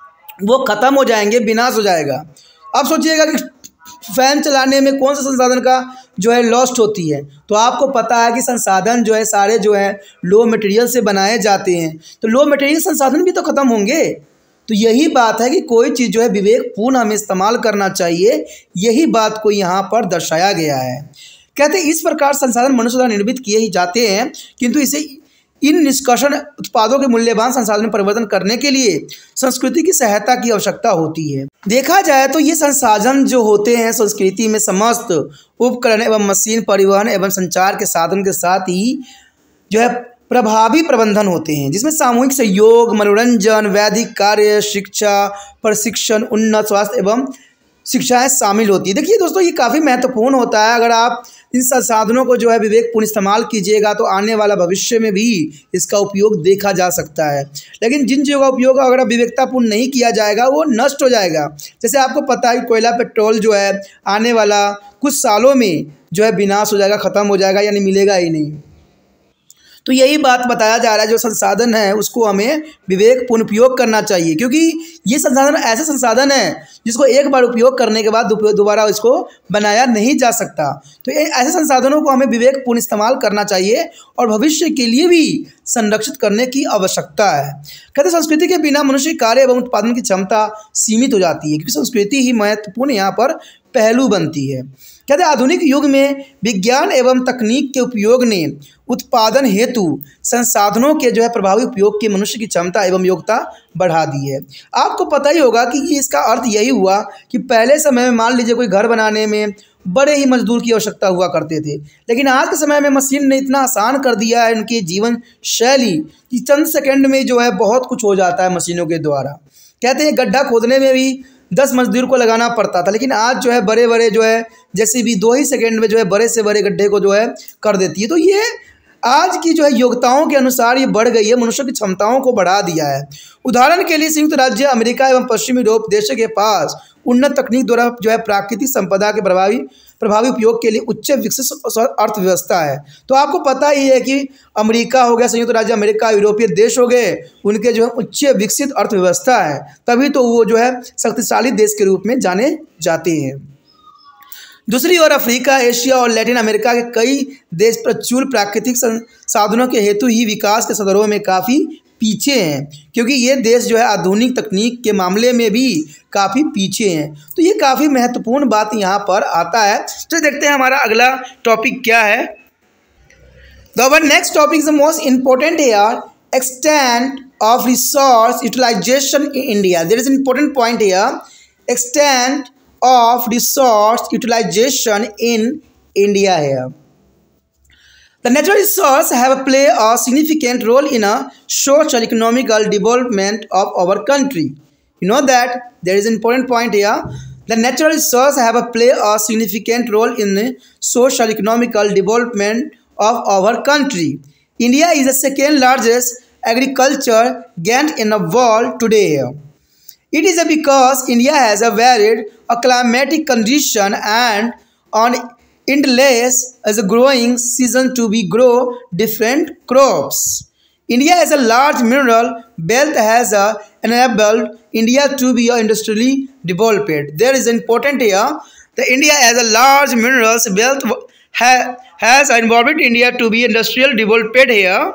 Speaker 1: वो ख़त्म हो जाएंगे, विनाश हो जाएगा। अब सोचिएगा कि फैन चलाने में कौन सा संसाधन का जो है लॉस्ट होती है। तो आपको पता है कि संसाधन जो है सारे जो है लो मटेरियल से बनाए जाते हैं। तो लो मटेरियल संसाधन भी तो ख़त्म होंगे। तो यही बात है कि कोई चीज़ जो है विवेकपूर्ण हमें इस्तेमाल करना चाहिए। यही बात को यहाँ पर दर्शाया गया है। कहते हैं इस प्रकार संसाधन मनुष्य द्वारा निर्मित किए ही जाते हैं, किंतु इसे इन निष्कर्षण उत्पादों के मूल्यवान संसाधन में परिवर्तन करने के लिए संस्कृति की सहायता की आवश्यकता होती है। देखा जाए तो ये संसाधन जो होते हैं संस्कृति में समस्त उपकरण एवं मशीन, परिवहन एवं संचार के साधन के साथ ही जो है प्रभावी प्रबंधन होते हैं, जिसमें सामूहिक सहयोग, मनोरंजन, वैदिक कार्य, शिक्षा, प्रशिक्षण, उन्नत स्वास्थ्य एवं शिक्षाएं शामिल होती है। देखिए दोस्तों, ये काफ़ी महत्वपूर्ण होता है। अगर आप इन संसाधनों को जो है विवेकपूर्ण इस्तेमाल कीजिएगा तो आने वाला भविष्य में भी इसका उपयोग देखा जा सकता है। लेकिन जिन चीज़ों का उपयोग अगर विवेकतापूर्ण नहीं किया जाएगा वो नष्ट हो जाएगा। जैसे आपको पता है कोयला पेट्रोल जो है आने वाला कुछ सालों में जो है विनाश हो जाएगा, ख़त्म हो जाएगा, यानी मिलेगा ही नहीं। तो यही बात बताया जा रहा है, जो संसाधन है उसको हमें विवेकपूर्ण उपयोग करना चाहिए, क्योंकि ये संसाधन ऐसे संसाधन है जिसको एक बार उपयोग करने के बाद दोबारा इसको बनाया नहीं जा सकता। तो ऐसे संसाधनों को हमें विवेकपूर्ण इस्तेमाल करना चाहिए और भविष्य के लिए भी संरक्षित करने की आवश्यकता है। कहते संस्कृति के बिना मनुष्य कार्य एवं उत्पादन की क्षमता सीमित हो जाती है, क्योंकि संस्कृति ही महत्वपूर्ण यहाँ पर पहलू बनती है। कहते हैं आधुनिक युग में विज्ञान एवं तकनीक के उपयोग ने उत्पादन हेतु संसाधनों के जो है प्रभावी उपयोग की मनुष्य की क्षमता एवं योग्यता बढ़ा दी है। आपको पता ही होगा कि ये इसका अर्थ यही हुआ कि पहले समय में मान लीजिए कोई घर बनाने में बड़े ही मजदूर की आवश्यकता हुआ करते थे, लेकिन आज के समय में मशीन ने इतना आसान कर दिया है उनकी जीवन शैली कि चंद सेकंड में जो है बहुत कुछ हो जाता है मशीनों के द्वारा। कहते हैं गड्ढा खोदने में भी 10 मजदूर को लगाना पड़ता था, लेकिन आज जो है बड़े बड़े जो है जैसे भी 2 ही सेकंड में जो है बड़े से बड़े गड्ढे को जो है कर देती है। तो ये आज की जो है योग्यताओं के अनुसार ये बढ़ गई है, मनुष्य की क्षमताओं को बढ़ा दिया है। उदाहरण के लिए संयुक्त राज्य अमेरिका एवं पश्चिमी यूरोप देशों के पास उन्नत तकनीक द्वारा जो है प्राकृतिक संपदा के प्रभावी उपयोग के लिए उच्च विकसित अर्थव्यवस्था है। तो आपको पता ही है कि अमेरिका हो गया, संयुक्त राज्य अमेरिका, यूरोपीय देश हो गए, उनके जो है उच्च विकसित अर्थव्यवस्था है, तभी तो वो जो है शक्तिशाली देश के रूप में जाने जाते हैं। दूसरी ओर अफ्रीका, एशिया और लैटिन अमेरिका के कई देश प्रचुर प्राकृतिक संसाधनों के हेतु ही विकास के संदर्भ में काफ़ी पीछे हैं, क्योंकि ये देश जो है आधुनिक तकनीक के मामले में भी काफ़ी पीछे हैं। तो ये काफ़ी महत्वपूर्ण बात यहाँ पर आता है। तो देखते हैं हमारा अगला टॉपिक क्या है। The next topic is the most important here, extent of resource utilization in India. There is an important point here, extent of resource utilization in India here. The natural resources have played a significant role in a social economical development of our country. You know that there is an important point here. The natural resources have played a significant role in the social economical development of our country. India is the second largest agriculture giant in the world today. It is because India has a varied climatic condition and on endless as a growing season to be grow different crops. India has a large mineral wealth has enabled India to be industrially developed. There is important here. The India has a large minerals wealth has enabled India to be industrial developed here.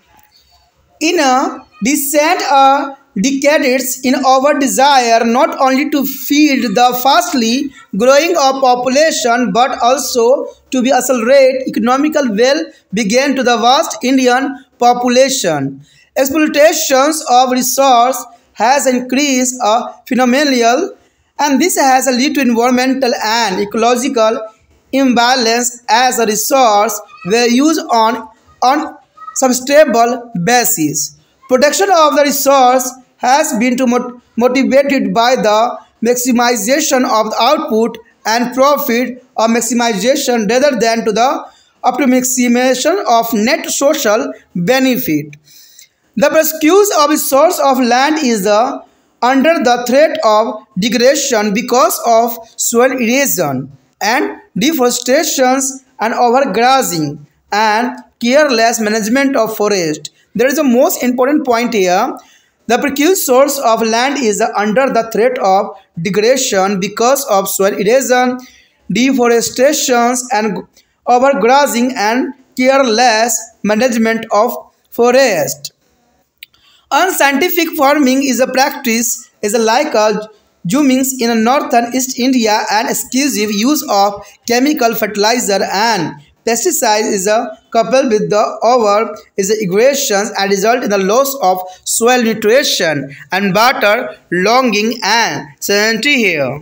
Speaker 1: In a recent decades in our desire not only to feed the fastly growing of population but also to be accelerate economical well began to the vast Indian population. Exploitations of resource has increased phenomenally, and this has led to environmental and ecological imbalance as a resource were used on unsustainable basis. Production of the resource has been motivated by the maximization of the output and profit or maximization rather than to the optimization of net social benefit. The pursuit of resource of land is under the threat of degradation because of soil erosion and deforestation and overgrazing and careless management of forest. There is a most important point here. The precise source of land is under the threat of degradation because of soil erosion, deforestation, and overgrazing and careless management of forest. Unscientific farming is a practice is like a zooming in northern East India and exclusive use of chemical fertilizer and pesticides is coupled with the over is aggressions and result in the loss of soil nutrition and water longing and salinity here.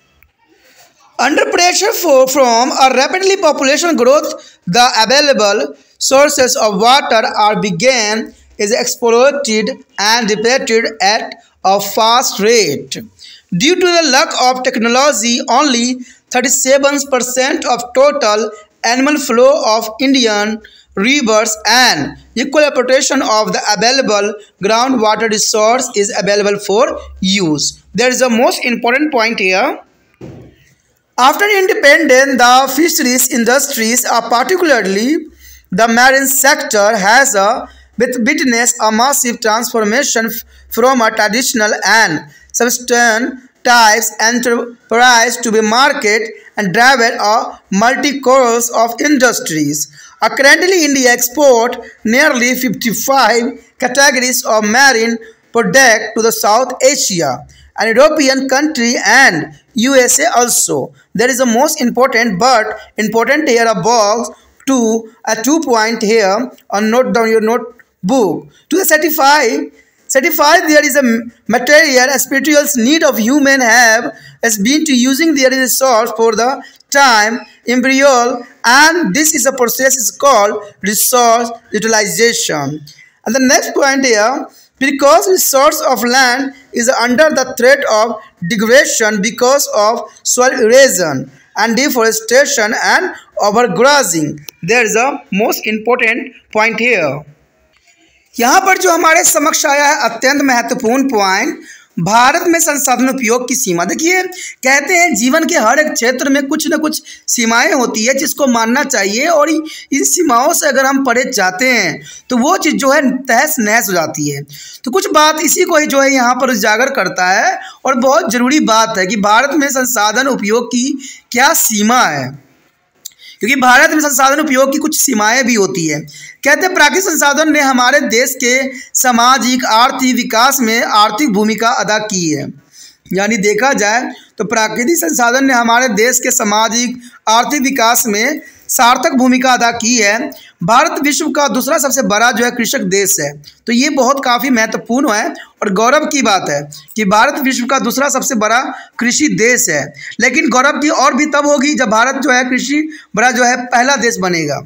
Speaker 1: Under pressure from a rapidly population growth, the available sources of water are began is exploited and depleted at a fast rate. Due to the lack of technology, only 37% of total annual flow of Indian rivers and equal proportion of the available groundwater resource is available for use. There is a most important point here. After independence, the fisheries industries, particularly the marine sector, has witnessed a massive transformation from a traditional and subsistence types enterprise to be market and driven a multi-course of industries. Currently, India exports nearly 55 categories of marine products to the South Asia an European country and USA also. There is a most important but important here above to a 2 point here on note down your notebook. To certify there is a material and spiritual need of human have has been to using their resource for the time embryo, and this is a process is called resource utilization. And the next point here, because resource of land is under the threat of degradation because of soil erosion and deforestation and overgrazing. There is a most important point here. यहाँ पर जो हमारे समक्ष आया है अत्यंत महत्वपूर्ण point, Bharat में संसाधन उपयोग की सीमा। देखिए, कहते हैं जीवन के हर एक क्षेत्र में कुछ न कुछ सीमाएं होती है जिसको मानना चाहिए, और इन सीमाओं से अगर हम परे जाते हैं तो वो चीज़ जो है तहस नहस हो जाती है। तो कुछ बात इसी को ही जो है यहाँ पर उजागर करता है, और बहुत ज़रूरी बात है कि भारत में संसाधन उपयोग की क्या सीमा है, क्योंकि भारत में संसाधन उपयोग की कुछ सीमाएं भी होती है। कहते हैं प्राकृतिक संसाधन ने हमारे देश के सामाजिक आर्थिक विकास में आर्थिक भूमिका अदा की है। यानी देखा जाए तो प्राकृतिक संसाधन ने हमारे देश के सामाजिक आर्थिक विकास में सार्थक भूमिका अदा की है। भारत विश्व का दूसरा सबसे बड़ा जो है कृषक देश है, तो ये बहुत काफ़ी महत्वपूर्ण है और गौरव की बात है कि भारत विश्व का दूसरा सबसे बड़ा कृषि देश है। लेकिन गौरव की और भी तब होगी जब भारत जो है कृषि बड़ा जो है पहला देश बनेगा।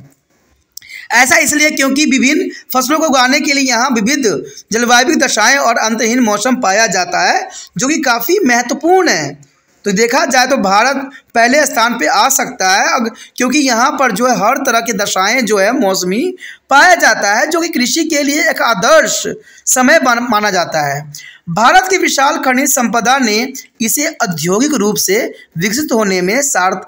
Speaker 1: ऐसा इसलिए क्योंकि विभिन्न फसलों को उगाने के लिए यहाँ विविध जलवायु दशाएं और अंतहीन मौसम पाया जाता है, जो कि काफ़ी महत्वपूर्ण है। तो देखा जाए तो भारत पहले स्थान पे आ सकता है, क्योंकि यहाँ पर जो है हर तरह की दशाएं जो है मौसमी पाया जाता है, जो कि कृषि के लिए एक आदर्श समय माना जाता है। भारत की विशाल खनिज संपदा ने इसे औद्योगिक रूप से विकसित होने में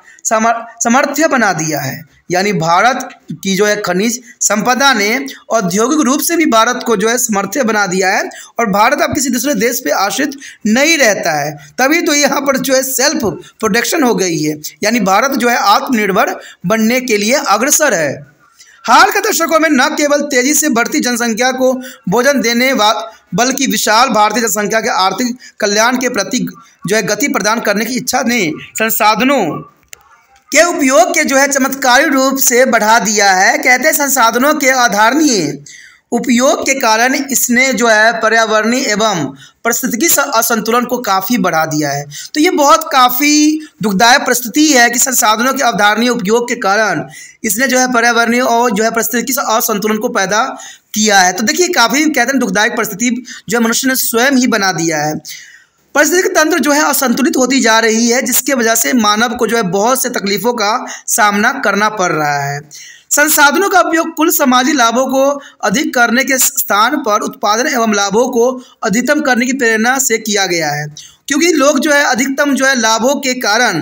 Speaker 1: सामर्थ्य बना दिया है। यानी भारत की जो है खनिज संपदा ने औद्योगिक रूप से भी भारत को जो है सामर्थ्य बना दिया है, और भारत अब किसी दूसरे देश पे आश्रित नहीं रहता है। तभी तो यहाँ पर जो है सेल्फ प्रोडक्शन हो गई है, यानी भारत जो है आत्मनिर्भर बनने के लिए अग्रसर है। हाल के दशकों में न केवल तेजी से बढ़ती जनसंख्या को भोजन देने बल्कि विशाल भारतीय जनसंख्या के आर्थिक कल्याण के प्रति जो है गति प्रदान करने की इच्छा ने संसाधनों के उपयोग के जो है चमत्कारी रूप से बढ़ा दिया है। कहते हैं संसाधनों के आधारणीय उपयोग के कारण इसने जो है पर्यावरणीय एवं पारिस्थितिकी असंतुलन को काफ़ी बढ़ा दिया है। तो ये बहुत काफ़ी दुखदायक परिस्थिति है कि संसाधनों के अवधारणीय उपयोग के कारण इसने जो है पर्यावरणीय और जो है पारिस्थितिकी असंतुलन को पैदा किया है। तो देखिए, काफ़ी कहते हैं दुखदायक परिस्थिति जो है मनुष्य ने स्वयं ही बना दिया है। पारिस्थितिक तंत्र जो है असंतुलित होती जा रही है, जिसके वजह से मानव को जो है बहुत से तकलीफ़ों का सामना करना पड़ रहा है। संसाधनों का उपयोग कुल समाजी लाभों को अधिक करने के स्थान पर उत्पादन एवं लाभों को अधिकतम करने की प्रेरणा से किया गया है, क्योंकि लोग जो है अधिकतम जो है लाभों के कारण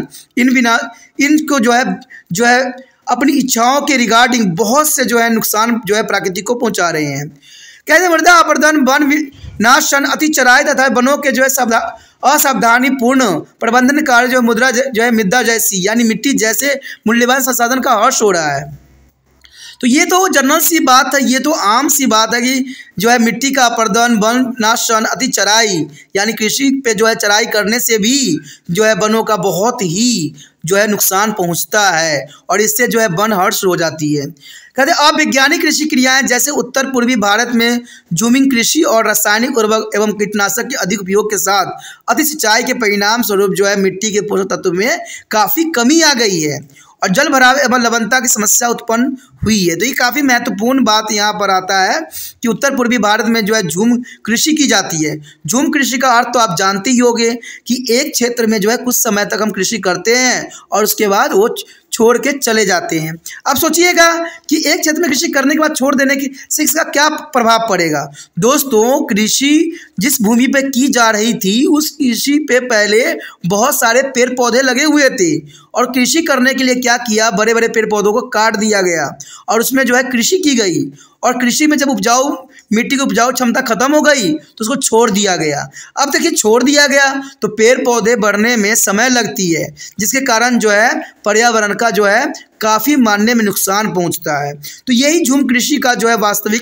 Speaker 1: इनको जो है अपनी इच्छाओं के रिगार्डिंग बहुत से जो है नुकसान जो है प्रकृति को पहुंचा रहे हैं। कहते मृदा अपरदन, वन विनाशन, अति चराई तथा वनों के जो है असावधानी पूर्ण प्रबंधन कार्य जो मुद्रा जो है मृदा जैसी यानी मिट्टी जैसे मूल्यवान संसाधन का हर्ष हो रहा है। तो ये तो जनरल सी बात है, ये तो आम सी बात है कि जो है मिट्टी का अपरदन, वन नाशन, अति चराई यानी कृषि पे जो है चराई करने से भी जो है वनों का बहुत ही जो है नुकसान पहुंचता है, और इससे जो है वन हर्ष हो जाती है। कहते हैं अवैज्ञानिक कृषि क्रियाएं जैसे उत्तर पूर्वी भारत में जूमिंग कृषि और रासायनिक उर्वरक एवं कीटनाशक के अधिक उपयोग के साथ अति सिंचाई के परिणाम स्वरूप जो है मिट्टी के पोषक तत्व में काफ़ी कमी आ गई है और जल भराव एवं लवणता की समस्या उत्पन्न हुई है। तो ये काफ़ी महत्वपूर्ण बात यहाँ पर आता है कि उत्तर पूर्वी भारत में जो है झूम कृषि की जाती है। झूम कृषि का अर्थ तो आप जानते ही होंगे कि एक क्षेत्र में जो है कुछ समय तक हम कृषि करते हैं और उसके बाद वो छोड़ के चले जाते हैं। अब सोचिएगा कि एक क्षेत्र में कृषि करने के बाद छोड़ देने की से इसका क्या प्रभाव पड़ेगा। दोस्तों, कृषि जिस भूमि पे की जा रही थी उस कृषि पे पहले बहुत सारे पेड़ पौधे लगे हुए थे, और कृषि करने के लिए क्या किया, बड़े बड़े पेड़ पौधों को काट दिया गया और उसमें जो है कृषि की गई, और कृषि में जब मिट्टी की उपजाऊ क्षमता खत्म हो गई तो उसको छोड़ दिया गया। अब देखिए, छोड़ दिया गया तो पेड़ पौधे बढ़ने में समय लगती है, जिसके कारण जो है पर्यावरण का जो है काफ़ी मानने में नुकसान पहुंचता है। तो यही झूम कृषि का जो है वास्तविक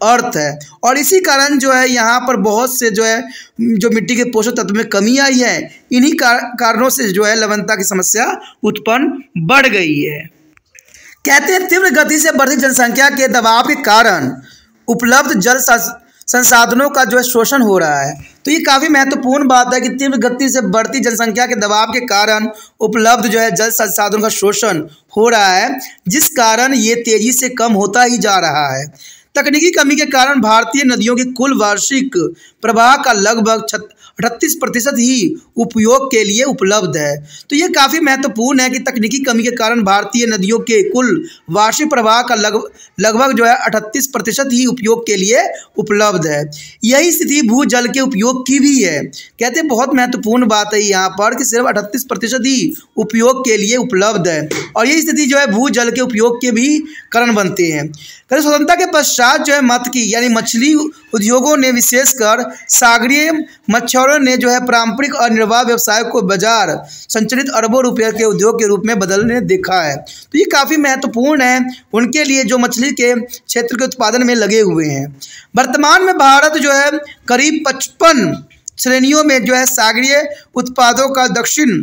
Speaker 1: अर्थ है। और इसी कारण जो है यहाँ पर बहुत से जो है जो मिट्टी के पोषक तत्व में कमी आई है, इन्हीं कारणों से जो है लवणता की समस्या उत्पन्न बढ़ गई है। कहते हैं तीव्र गति से बढ़ती जनसंख्या के दबाव के कारण उपलब्ध जल संसाधनों का जो है शोषण हो रहा है। तो ये काफ़ी महत्वपूर्ण बात है कि तीव्र गति से बढ़ती जनसंख्या के दबाव के कारण उपलब्ध जो है जल संसाधनों का शोषण हो रहा है, जिस कारण ये तेजी से कम होता ही जा रहा है। तकनीकी कमी के कारण भारतीय नदियों के कुल वार्षिक प्रवाह का लगभग 38% ही उपयोग के लिए उपलब्ध है। तो ये काफ़ी महत्वपूर्ण है कि तकनीकी कमी के कारण भारतीय नदियों के कुल वार्षिक प्रवाह का लगभग जो है 38% ही उपयोग के लिए उपलब्ध है। यही स्थिति भूजल के उपयोग की भी है। कहते हैं बहुत महत्वपूर्ण बात है यहाँ पर कि सिर्फ 38% ही उपयोग के लिए उपलब्ध है, और यही स्थिति जो है भूजल के उपयोग के भी कारण बनते हैं। कभी स्वतंत्रता के पश्चात जो है मत्की यानी मछली उद्योगों ने विशेषकर सागरीय मछुआरों ने जो है पारंपरिक और निर्वाह व्यवसाय को बाजार संचालित अरबों रुपये के उद्योग के रूप में बदलने देखा है। तो ये काफ़ी महत्वपूर्ण है उनके लिए जो मछली के क्षेत्र के उत्पादन में लगे हुए हैं। वर्तमान में भारत जो है करीब 55 श्रेणियों में जो है सागरीय उत्पादों का दक्षिण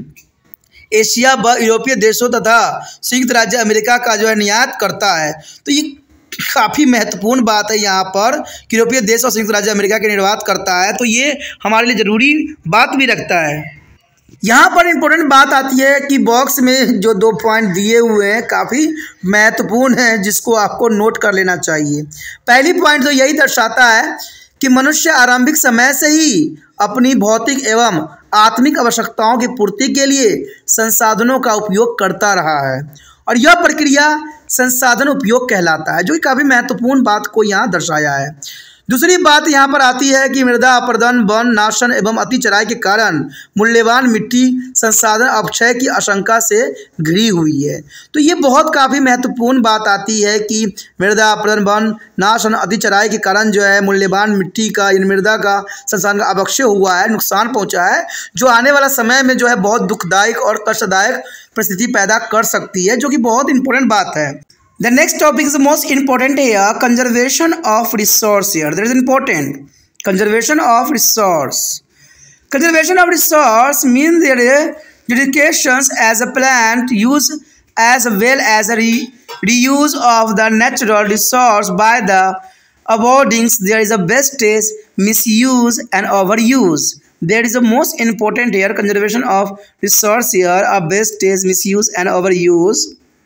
Speaker 1: एशिया व यूरोपीय देशों तथा संयुक्त राज्य अमेरिका का जो है निर्यात करता है। तो ये काफ़ी महत्वपूर्ण बात है यहाँ पर कि यूरोपीय देश और संयुक्त राज्य अमेरिका के निर्यात करता है, तो ये हमारे लिए ज़रूरी बात भी रखता है। यहाँ पर इम्पोर्टेंट बात आती है कि बॉक्स में जो 2 पॉइंट दिए हुए हैं काफ़ी महत्वपूर्ण हैं, जिसको आपको नोट कर लेना चाहिए। पहली पॉइंट तो यही दर्शाता है कि मनुष्य आरंभिक समय से ही अपनी भौतिक एवं आत्मिक आवश्यकताओं की पूर्ति के लिए संसाधनों का उपयोग करता रहा है, और यह प्रक्रिया संसाधन उपयोग कहलाता है, जो कि काफ़ी महत्वपूर्ण बात को यहाँ दर्शाया है। दूसरी बात यहाँ पर आती है कि मृदा अपरदन, वन नाशन एवं अति चराई के कारण मूल्यवान मिट्टी संसाधन अपक्षय की आशंका से घिरी हुई है। तो ये बहुत काफ़ी महत्वपूर्ण बात आती है कि मृदा अपरदन, वन नाशन, अति चराई के कारण जो है मूल्यवान मिट्टी का मृदा का संसाधन का अपक्षय हुआ है, नुकसान पहुँचा है, जो आने वाला समय में जो है बहुत दुखदायक और कष्टदायक परिस्थिति पैदा कर सकती है, जो कि बहुत इंपॉर्टेंट बात है। The next topic is the most important here, conservation of resource here. That is important. Conservation of resource. Conservation of resource means there is dedications as a plant use as well as a reuse of the natural resource by the avoiding there is a wastage, misuse and overuse. That is the most important here, conservation of resource here, a wastage, misuse and overuse.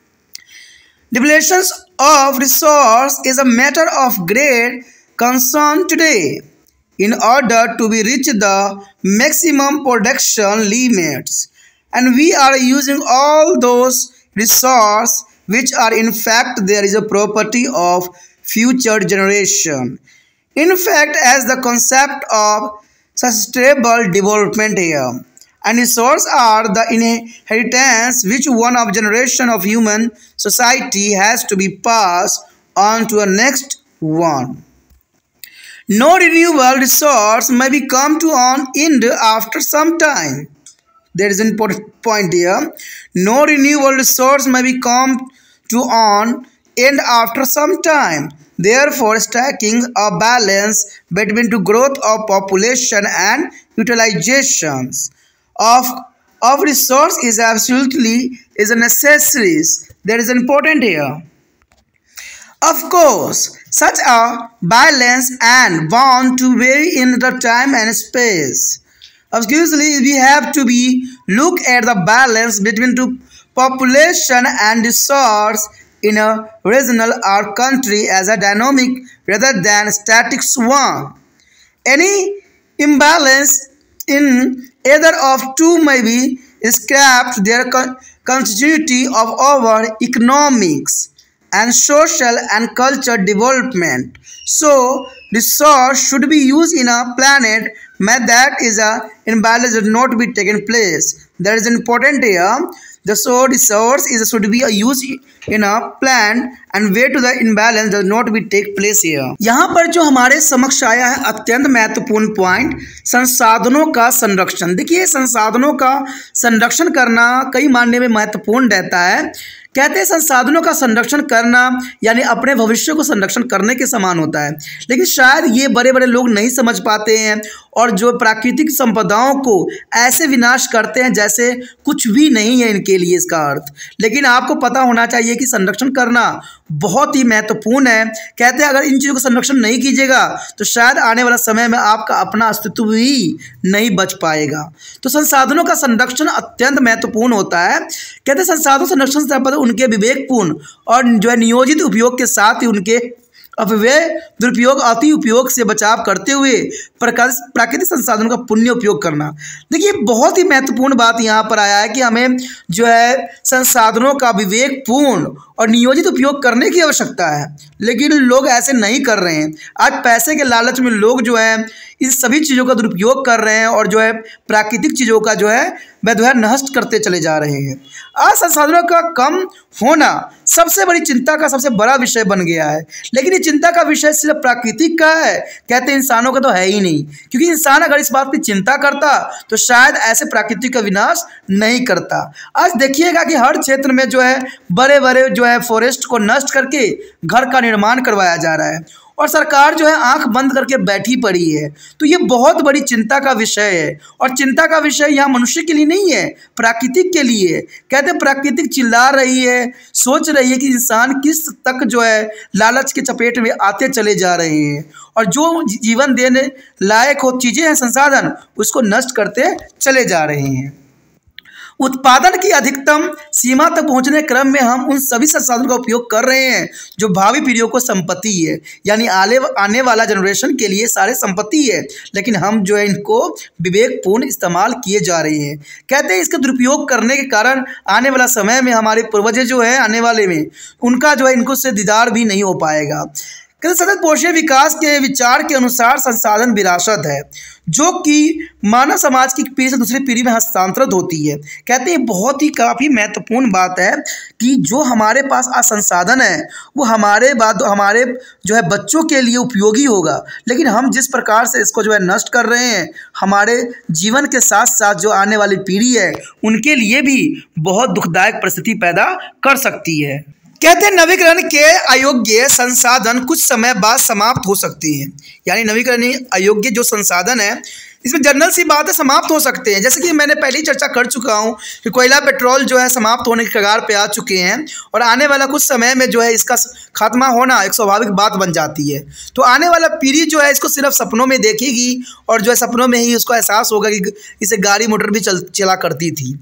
Speaker 1: Depletion of resource is a matter of great concern today. In order to be reach the maximum production limits, and we are using all those resources which are in fact there is a property of future generation. In fact, as the concept of sustainable development here, and resources are the inheritance which one of generation of human society has to be passed on to a next one. No renewable resource may be come to an end after some time. There is an important point here. No renewable resource may be come to an end after some time. Therefore, striking a balance between the growth of population and utilizations of resource is absolutely is a necessary. That is important here. Of course, such a balance and bound to vary in the time and space. Obviously, we have to be look at the balance between the population and resource in a regional or country as a dynamic rather than static one. Any imbalance in either of two may be scrapped their continuity of our economics and social and cultural development. So, resource should be used in a planet where that is a imbalance should not be taken place. That is important here. The resource is should be used in a plant and where to the imbalance does not be take place here. यहाँ पर जो हमारे समक्ष आया है अत्यंत महत्वपूर्ण point, संसाधनों का संरक्षण। देखिए, संसाधनों का संरक्षण करना कई मायने में महत्वपूर्ण रहता है। कहते हैं संसाधनों का संरक्षण करना यानी अपने भविष्य को संरक्षण करने के समान होता है, लेकिन शायद ये बड़े बड़े लोग नहीं समझ पाते हैं और जो प्राकृतिक संपदाओं को ऐसे विनाश करते हैं जैसे कुछ भी नहीं है इनके लिए इसका अर्थ। लेकिन आपको पता होना चाहिए कि संरक्षण करना बहुत ही महत्वपूर्ण है। कहते हैं अगर इन चीज़ों का संरक्षण नहीं कीजिएगा तो शायद आने वाला समय में आपका अपना अस्तित्व भी नहीं बच पाएगा। तो संसाधनों का संरक्षण अत्यंत महत्वपूर्ण होता है। कहते हैं संसाधनों संरक्षण से उनके विवेकपूर्ण और जो है नियोजित उपयोग के साथ ही उनके अपव्यय, दुरुपयोग, अति उपयोग से बचाव करते हुए प्राकृतिक संसाधनों का पुण्य उपयोग करना। देखिए बहुत ही महत्वपूर्ण बात यहाँ पर आया है कि हमें जो है संसाधनों का विवेकपूर्ण और नियोजित उपयोग करने की आवश्यकता है, लेकिन लोग ऐसे नहीं कर रहे हैं। आज पैसे के लालच में लोग जो है इन सभी चीज़ों का दुरुपयोग कर रहे हैं और जो है प्राकृतिक चीज़ों का जो है वह नष्ट करते चले जा रहे हैं। आज संसाधनों का कम होना सबसे बड़ी चिंता का सबसे बड़ा विषय बन गया है, लेकिन ये चिंता का विषय सिर्फ प्राकृतिक का है, कहते हैं इंसानों का तो है ही नहीं। क्योंकि इंसान अगर इस बात की चिंता करता तो शायद ऐसे प्राकृतिक का विनाश नहीं करता। आज देखिएगा कि हर क्षेत्र में जो है बड़े बड़े जो है फॉरेस्ट को नष्ट करके घर का निर्माण करवाया जा रहा है और सरकार जो है आंख बंद करके बैठी पड़ी है। तो ये बहुत बड़ी चिंता का विषय है और चिंता का विषय यहाँ मनुष्य के लिए नहीं है, प्राकृतिक के लिए है। कहते हैं प्राकृतिक चिल्ला रही है, सोच रही है कि इंसान किस तक जो है लालच के चपेट में आते चले जा रहे हैं और जो जीवन देने लायक हो चीज़ें हैं, संसाधन, उसको नष्ट करते चले जा रहे हैं। उत्पादन की अधिकतम सीमा तक पहुंचने के क्रम में हम उन सभी संसाधनों का उपयोग कर रहे हैं जो भावी पीढ़ियों को संपत्ति है, यानी आने वाला जनरेशन के लिए सारे संपत्ति है, लेकिन हम जो है इनको विवेकपूर्ण इस्तेमाल किए जा रहे हैं। कहते हैं इसका दुरुपयोग करने के कारण आने वाला समय में हमारे पूर्वज जो है आने वाले में उनका जो है इनको से दीदार भी नहीं हो पाएगा। कहते सतत पोषणीय विकास के विचार के अनुसार संसाधन विरासत है जो कि मानव समाज की पीढ़ी से दूसरी पीढ़ी में हस्तांतरित होती है। कहते हैं बहुत ही काफ़ी महत्वपूर्ण बात है कि जो हमारे पास आज संसाधन है वो हमारे जो है बच्चों के लिए उपयोगी होगा, लेकिन हम जिस प्रकार से इसको जो है नष्ट कर रहे हैं हमारे जीवन के साथ साथ जो आने वाली पीढ़ी है उनके लिए भी बहुत दुखदायक परिस्थिति पैदा कर सकती है। कहते हैं नवीकरण के अयोग्य संसाधन कुछ समय बाद समाप्त हो सकते हैं, यानी नवीकरण अयोग्य जो संसाधन है इसमें जनरल सी बात है समाप्त हो सकते हैं। जैसे कि मैंने पहले ही चर्चा कर चुका हूँ कि कोयला पेट्रोल जो है समाप्त होने के कगार पे आ चुके हैं और आने वाला कुछ समय में जो है इसका खात्मा होना एक स्वाभाविक बात बन जाती है। तो आने वाला पीढ़ी जो है इसको सिर्फ सपनों में देखेगी और जो है सपनों में ही उसको एहसास होगा कि इसे गाड़ी मोटर भी चला करती थी।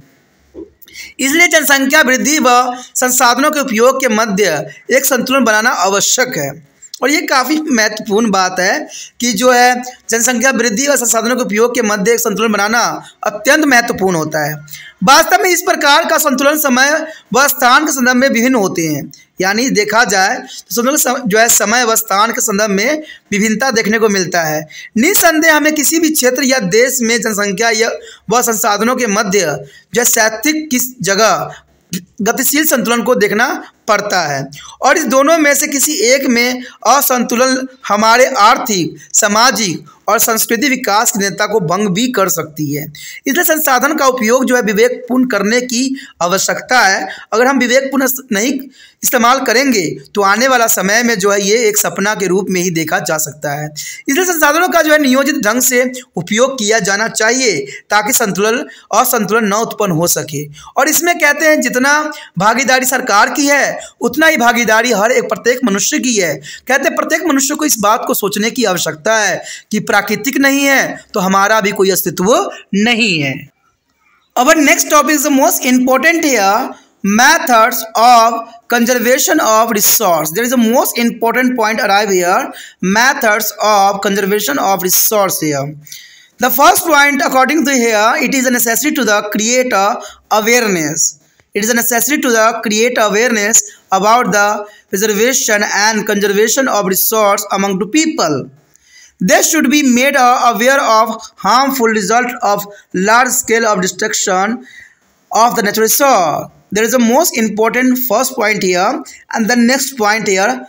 Speaker 1: इसलिए जनसंख्या वृद्धि व संसाधनों के उपयोग के मध्य एक संतुलन बनाना आवश्यक है और ये काफ़ी महत्वपूर्ण बात है कि जो है जनसंख्या वृद्धि व संसाधनों के उपयोग के मध्य एक संतुलन बनाना अत्यंत महत्वपूर्ण होता है। वास्तव में इस प्रकार का संतुलन समय व स्थान के संदर्भ में विभिन्न होते हैं, यानी देखा जाए तो संतुलन जो है समय व स्थान के संदर्भ में विभिन्नता देखने को मिलता है। निस्संदेह हमें किसी भी क्षेत्र या देश में जनसंख्या या व संसाधनों के मध्य जो स्थैतिक किस जगह गतिशील संतुलन को देखना पड़ता है और इस दोनों में से किसी एक में असंतुलन हमारे आर्थिक, सामाजिक और सांस्कृतिक विकास की नेता को भंग भी कर सकती है। इसलिए संसाधन का उपयोग जो है विवेकपूर्ण करने की आवश्यकता है। अगर हम विवेकपूर्ण नहीं इस्तेमाल करेंगे तो आने वाला समय में जो है ये एक सपना के रूप में ही देखा जा सकता है। इसलिए संसाधनों का जो है नियोजित ढंग से उपयोग किया जाना चाहिए ताकि असंतुलन न उत्पन्न हो सके। और इसमें कहते हैं जितना भागीदारी सरकार की है उतना ही भागीदारी प्रत्येक मनुष्य की है। कहते हैं प्रत्येक मनुष्य को इस बात को सोचने की आवश्यकता है कि प्राकृतिक नहीं है तो हमारा भी कोई अस्तित्व नहीं है। Our next topic is the most important here, methods of conservation of resource. There is a most important point arrive here, methods of conservation of resource here. The first point according to here, it is a necessity to the create awareness. It is a necessity to the create awareness about the preservation and conservation of resource among the people. They should be made aware of harmful result of large scale of destruction of the natural resource. There is a most important first point here, and the next point here,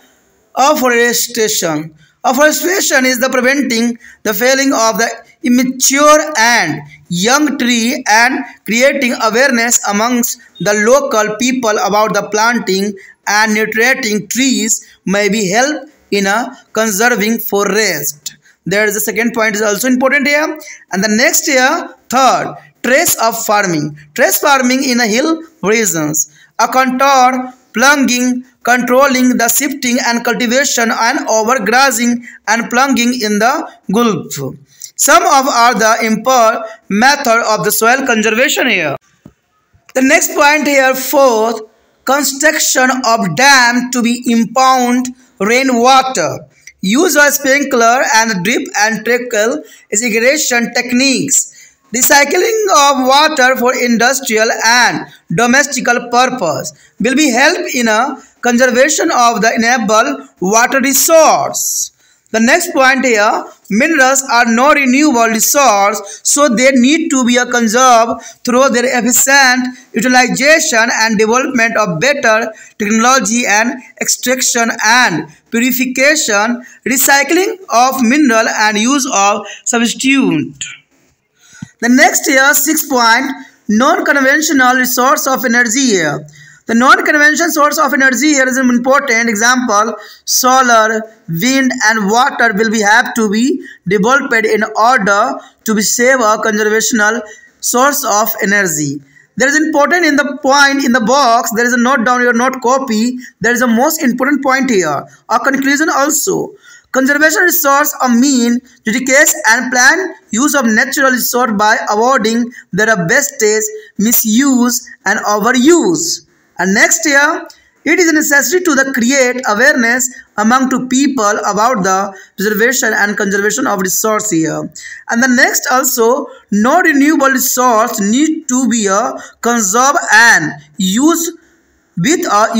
Speaker 1: afforestation. Afforestation is the preventing the felling of the immature and young tree and creating awareness amongst the local people about the planting and nurturing trees may be help in a conserving forest. There is the second point is also important here. And the next here, third, trace of farming. Trace farming in the hill regions. A contour, plunging, controlling the shifting and cultivation and overgrazing and plunging in the gulf. Some of are the impure method of the soil conservation here. The next point here, fourth, construction of dam to be impound rainwater. Use of sprinkler and drip and trickle irrigation techniques. Recycling of water for industrial and domestic purpose will be help in a conservation of the enable water resource. The next point here, minerals are no renewable resource, so they need to be conserved through their efficient utilization and development of better technology and extraction and purification, recycling of mineral and use of substitute. The next here, 6 point, non-conventional resource of energy here. The non-conventional source of energy here is an important example. Solar, wind and water will be have to be developed in order to be save a conservational source of energy. There is important in the point in the box. There is a note down, your note copy. There is a most important point here. A conclusion also. Conservation resource a mean, judicious and planned use of natural resource by avoiding their wastage, misuse and overuse. And next here, it is necessary to the create awareness among to people about the preservation and conservation of resource here. And the next also, no renewable resource need to be conserved and used with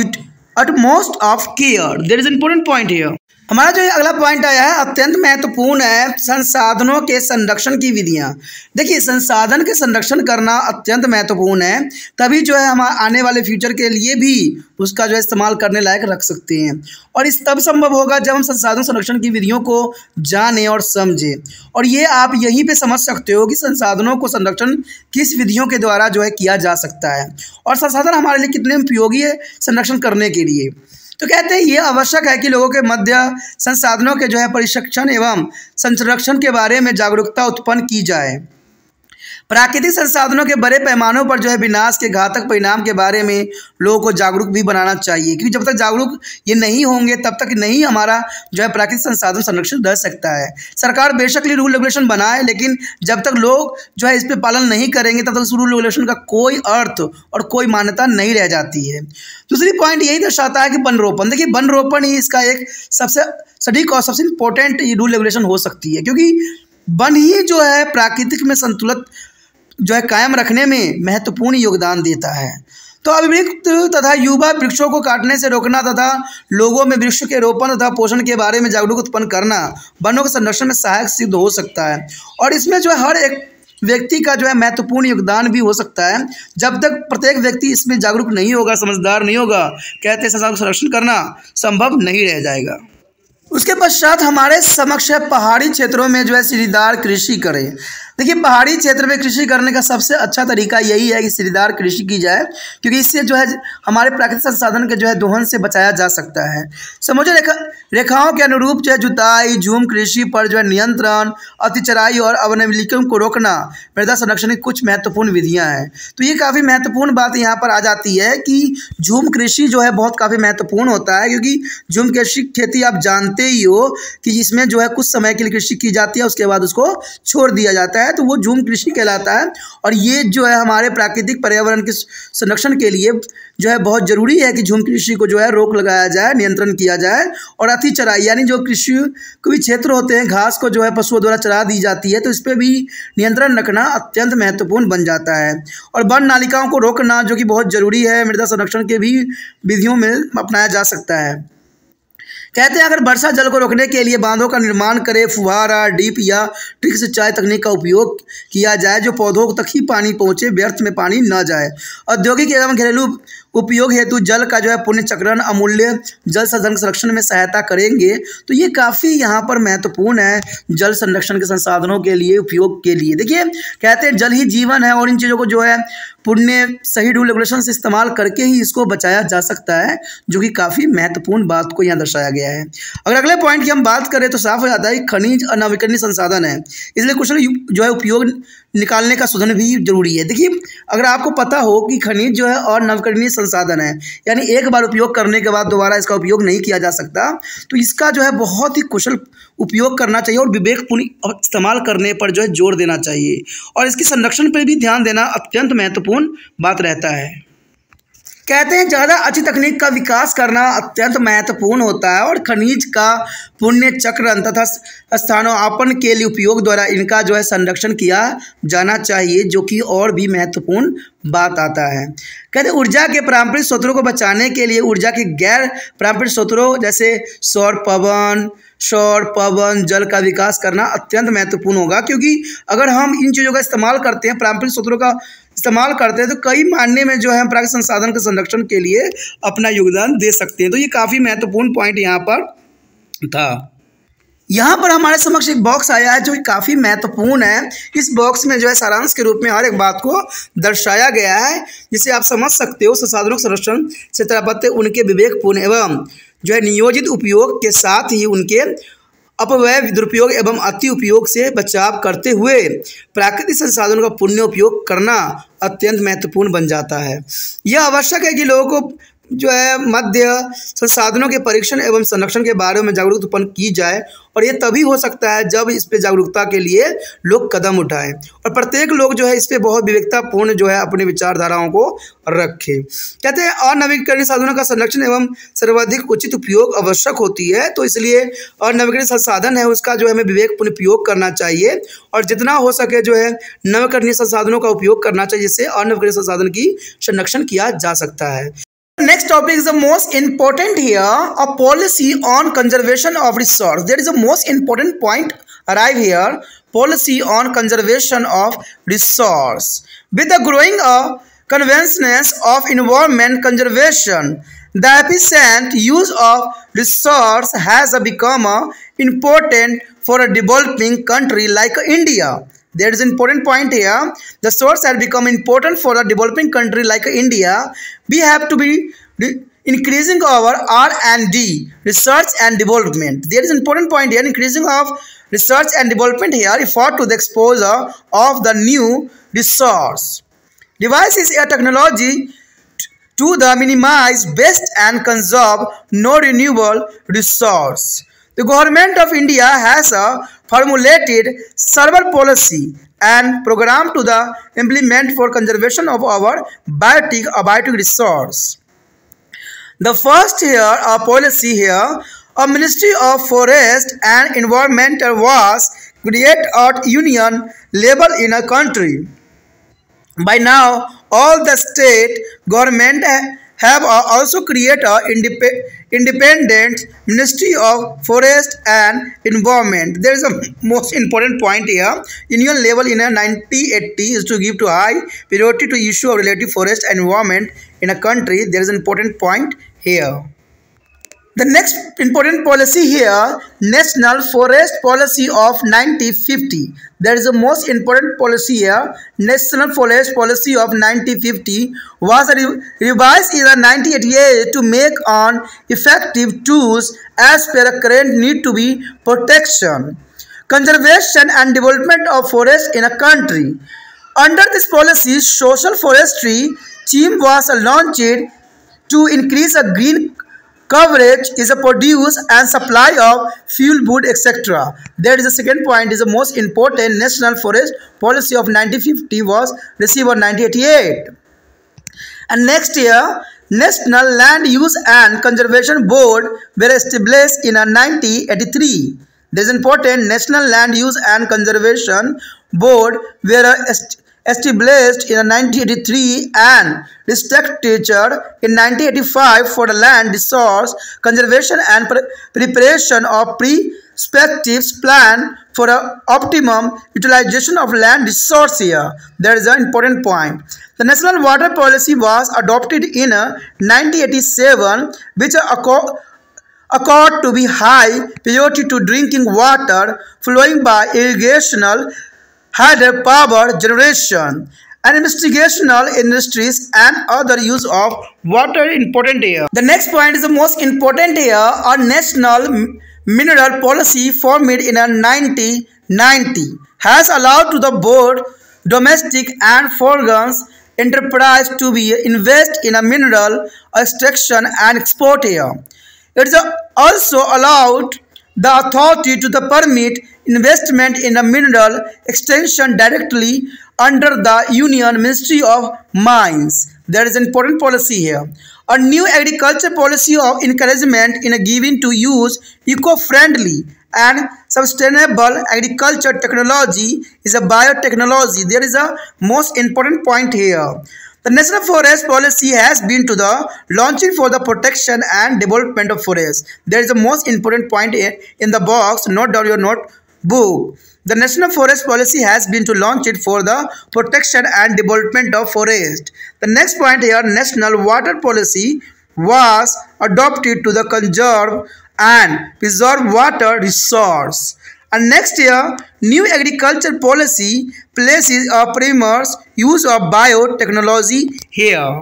Speaker 1: utmost of care. There is an important point here. हमारा जो अगला point आया है अत्यंत महत्वपूर्ण है, संसाधनों के संरक्षण की विधियां। देखिए, संसाधन के संरक्षण करना अत्यंत महत्वपूर्ण है, तभी जो है हम आने वाले फ्यूचर के लिए भी उसका जो है इस्तेमाल करने लायक रख सकते हैं। और इस तब संभव होगा जब हम संसाधन संरक्षण की विधियों को जानें और समझें। और ये आप यहीं पे समझ सकते हो कि संसाधनों को संरक्षण किस विधियों के द्वारा जो है किया जा सकता है और संसाधन हमारे लिए कितने उपयोगी है संरक्षण करने के लिए। तो कहते हैं ये आवश्यक है कि लोगों के मध्य संसाधनों के जो है परिरक्षण एवं संरक्षण के बारे में जागरूकता उत्पन्न की जाए। प्राकृतिक संसाधनों के बड़े पैमानों पर जो है विनाश के घातक परिणाम के बारे में लोगों को जागरूक भी बनाना चाहिए, क्योंकि जब तक जागरूक ये नहीं होंगे तब तक नहीं हमारा जो है प्राकृतिक संसाधन संरक्षण रह सकता है। सरकार बेशक रूल रेगुलेशन बनाए, लेकिन जब तक लोग जो है इस पर पालन नहीं करेंगे तब तक उस रूल रेगुलेशन का कोई अर्थ और कोई मान्यता नहीं रह जाती है। दूसरी पॉइंट यही दर्शाता है कि वन रोपण। देखिए, वन रोपण ही इसका एक सबसे सटीक और सबसे इम्पोर्टेंट रूल रेगुलेशन हो सकती है, क्योंकि वन ही जो है प्राकृतिक में संतुलन जो है कायम रखने में महत्वपूर्ण योगदान देता है। तो अभिवृक्त तथा युवा वृक्षों को काटने से रोकना तथा लोगों में वृक्ष के रोपण तथा पोषण के बारे में जागरूकता उत्पन्न करना वनों के संरक्षण में सहायक सिद्ध हो सकता है। और इसमें जो है हर एक व्यक्ति का जो है महत्वपूर्ण योगदान भी हो सकता है। जब तक प्रत्येक व्यक्ति इसमें जागरूक नहीं होगा, समझदार नहीं होगा, कहते हैं संसाधन संरक्षण करना संभव नहीं रह जाएगा। उसके पश्चात हमारे समक्ष है पहाड़ी क्षेत्रों में जो है सीढ़ीदार कृषि करें। देखिए, पहाड़ी क्षेत्र में कृषि करने का सबसे अच्छा तरीका यही है कि सीढ़ीदार कृषि की जाए, क्योंकि इससे जो है हमारे प्राकृतिक संसाधन के जो है दोहन से बचाया जा सकता है। समुद्र रेखाओं के अनुरूप जो है जुताई, झूम कृषि पर जो है नियंत्रण, अतिचराई और अवनवीनीकरण को रोकना मृदा संरक्षण की कुछ महत्वपूर्ण विधियाँ हैं। तो ये काफ़ी महत्वपूर्ण बात यहाँ पर आ जाती है कि झूम कृषि जो है बहुत काफ़ी महत्वपूर्ण होता है, क्योंकि झूम कृषि खेती आप जानते ही हो कि जिसमें जो है कुछ समय के लिए कृषि की जाती है, उसके बाद उसको छोड़ दिया जाता है, तो वो झूम कृषि कहलाता है। और ये जो है हमारे प्राकृतिक पर्यावरण के संरक्षण के लिए जो है बहुत ज़रूरी है कि झूम कृषि को जो है रोक लगाया जाए, नियंत्रण किया जाए। और अति चराई यानी जो कृषि के भी क्षेत्र होते हैं, घास को जो है पशुओं द्वारा चरा दी जाती है, तो इस पर भी नियंत्रण रखना अत्यंत महत्वपूर्ण बन जाता है। और वन नालिकाओं को रोकना जो कि बहुत ज़रूरी है, मृदा संरक्षण के भी विधियों में अपनाया जा सकता है। कहते हैं अगर वर्षा जल को रोकने के लिए बांधों का निर्माण करें, फुहारा, डीप या ट्रिक सिंचाई तकनीक का उपयोग किया जाए जो पौधों तक ही पानी पहुँचे, व्यर्थ में पानी न जाए। औद्योगिक एवं घरेलू उपयोग हेतु जल का जो है पुण्य चक्रण, अमूल्य जल संरक्षण में सहायता करेंगे। तो ये काफ़ी यहाँ पर महत्वपूर्ण है जल संरक्षण के संसाधनों के लिए, उपयोग के लिए। देखिए कहते हैं जल ही जीवन है और इन चीज़ों को जो है पुण्य सही रूल रेगुलेशन से इस्तेमाल करके ही इसको बचाया जा सकता है, जो कि काफ़ी महत्वपूर्ण बात को यहाँ दर्शाया गया है। अगर अगले पॉइंट की हम बात करें तो साफ हो जाता है कि खनिज अनवीकरणीय संसाधन है, इसलिए कुशल जो है उपयोग निकालने का शोधन भी जरूरी है। देखिए अगर आपको पता हो कि खनिज जो है और नवीकरणीय संसाधन है, यानी एक बार उपयोग करने के बाद दोबारा इसका उपयोग नहीं किया जा सकता, तो इसका जो है बहुत ही कुशल उपयोग करना चाहिए और विवेकपूर्ण इस्तेमाल करने पर जो है जोर देना चाहिए, और इसके संरक्षण पर भी ध्यान देना अत्यंत महत्वपूर्ण बात रहता है। कहते हैं ज़्यादा अच्छी तकनीक का विकास करना अत्यंत महत्वपूर्ण होता है और खनिज का पुण्य चक्रण तथा स्थानोपन्न के लिए उपयोग द्वारा इनका जो है संरक्षण किया जाना चाहिए, जो कि और भी महत्वपूर्ण बात आता है। कहते हैं ऊर्जा के पारंपरिक स्रोतों को बचाने के लिए ऊर्जा के गैर पारंपरिक स्रोतों जैसे सौर पवन जल का विकास करना अत्यंत महत्वपूर्ण होगा, क्योंकि अगर हम इन चीज़ों का इस्तेमाल करते हैं, पारंपरिक स्रोतों का इस्तेमाल करते हैं, तो कई मायने में जो है हम प्राकृतिक संसाधन के संरक्षण के लिए अपना योगदान दे सकते हैं। तो ये काफ़ी महत्वपूर्ण पॉइंट यहाँ पर था। यहाँ पर हमारे समक्ष एक बॉक्स आया है जो कि काफ़ी महत्वपूर्ण है। इस बॉक्स में जो है सारांश के रूप में हर एक बात को दर्शाया गया है, जिसे आप समझ सकते हो संसाधनों के संरक्षण से तात्पर्य उनके विवेकपूर्ण एवं जो है नियोजित उपयोग के साथ ही उनके अपव्यय, दुरुपयोग एवं अति उपयोग से बचाव करते हुए प्राकृतिक संसाधनों का पुण्य उपयोग करना अत्यंत महत्वपूर्ण बन जाता है। यह आवश्यक है कि लोगों को जो है मध्य संसाधनों के परीक्षण एवं संरक्षण के बारे में जागरूकता उत्पन्न की जाए, और ये तभी हो सकता है जब इस पे जागरूकता के लिए लोग कदम उठाएं और प्रत्येक लोग जो है इस पे बहुत विवेकतापूर्ण जो है अपनी विचारधाराओं को रखें। कहते हैं अनवीकरणीय साधनों का संरक्षण एवं सर्वाधिक उचित उपयोग आवश्यक होती है, तो इसलिए अनवीकरणीय संसाधन है उसका जो है हमें विवेकपूर्ण उपयोग करना चाहिए और जितना हो सके जो है नवीकरणीय संसाधनों का उपयोग करना चाहिए, जिससे अनवीकरणीय संसाधन की संरक्षण किया जा सकता है। Next topic is the most important here, a policy on conservation of resource. There is a most important point arrive here, policy on conservation of resource. With the growing convenience of environment conservation, the efficient use of resource has become important for a developing country like India. There is an important point here. The source has become important for a developing country like India. We have to be increasing our R&D, research and development. There is an important point here, increasing of research and development here, effort to the exposure of the new resource. Device is a technology to the minimize waste and conserve no renewable resource. The government of India has formulated several policy and program to the implement for conservation of our biotic resource. The first here, a policy here, a Ministry of Forest and Environment was created at union level in a country. By now, all the state government have also created an independent Ministry of Forest and Environment. There is a most important point here. Union level in a 1980 is to give to high priority to issue of relative forest and environment in a country. There is an important point here. The next important policy here, National Forest Policy of 1950. There is a most important policy here. National Forest Policy of 1950 was revised in 1988 to make on effective tools as per current need to be protection, conservation and development of forest in a country. Under this policy, social forestry scheme was launched to increase a green coverage is a produce and supply of fuel, wood, etc. That is the second point, is the most important. National Forest Policy of 1950 was received in 1988. And next year, National Land Use and Conservation Board were established in 1983. This is important. National Land Use and Conservation Board were established in 1983 and restructured in 1985 for the land resource conservation and preparation of prospective plan for optimum utilization of land resource here. That is an important point. The National Water Policy was adopted in 1987, which accord to be high priority to drinking water flowing by irrigational hydropower generation and investigational industries and other use of water important here. The next point is the most important here. Our national mineral policy formed in 1990 has allowed to the board domestic and foreign enterprise to be invest in a mineral extraction and export here. It is also allowed the authority to the permit investment in a mineral extension directly under the Union Ministry of Mines. There is an important policy here. A new agriculture policy of encouragement in a giving to use eco-friendly and sustainable agriculture technology is a biotechnology. There is a most important point here. The National Forest Policy has been to the launching for the protection and development of forests. There is a most important point in the box. Note down your notebook. The National Forest Policy has been to launch it for the protection and development of forest. The next point here, National Water Policy was adopted to the conserve and preserve water resource. And next year, new agriculture policy places a primary use of biotechnology here.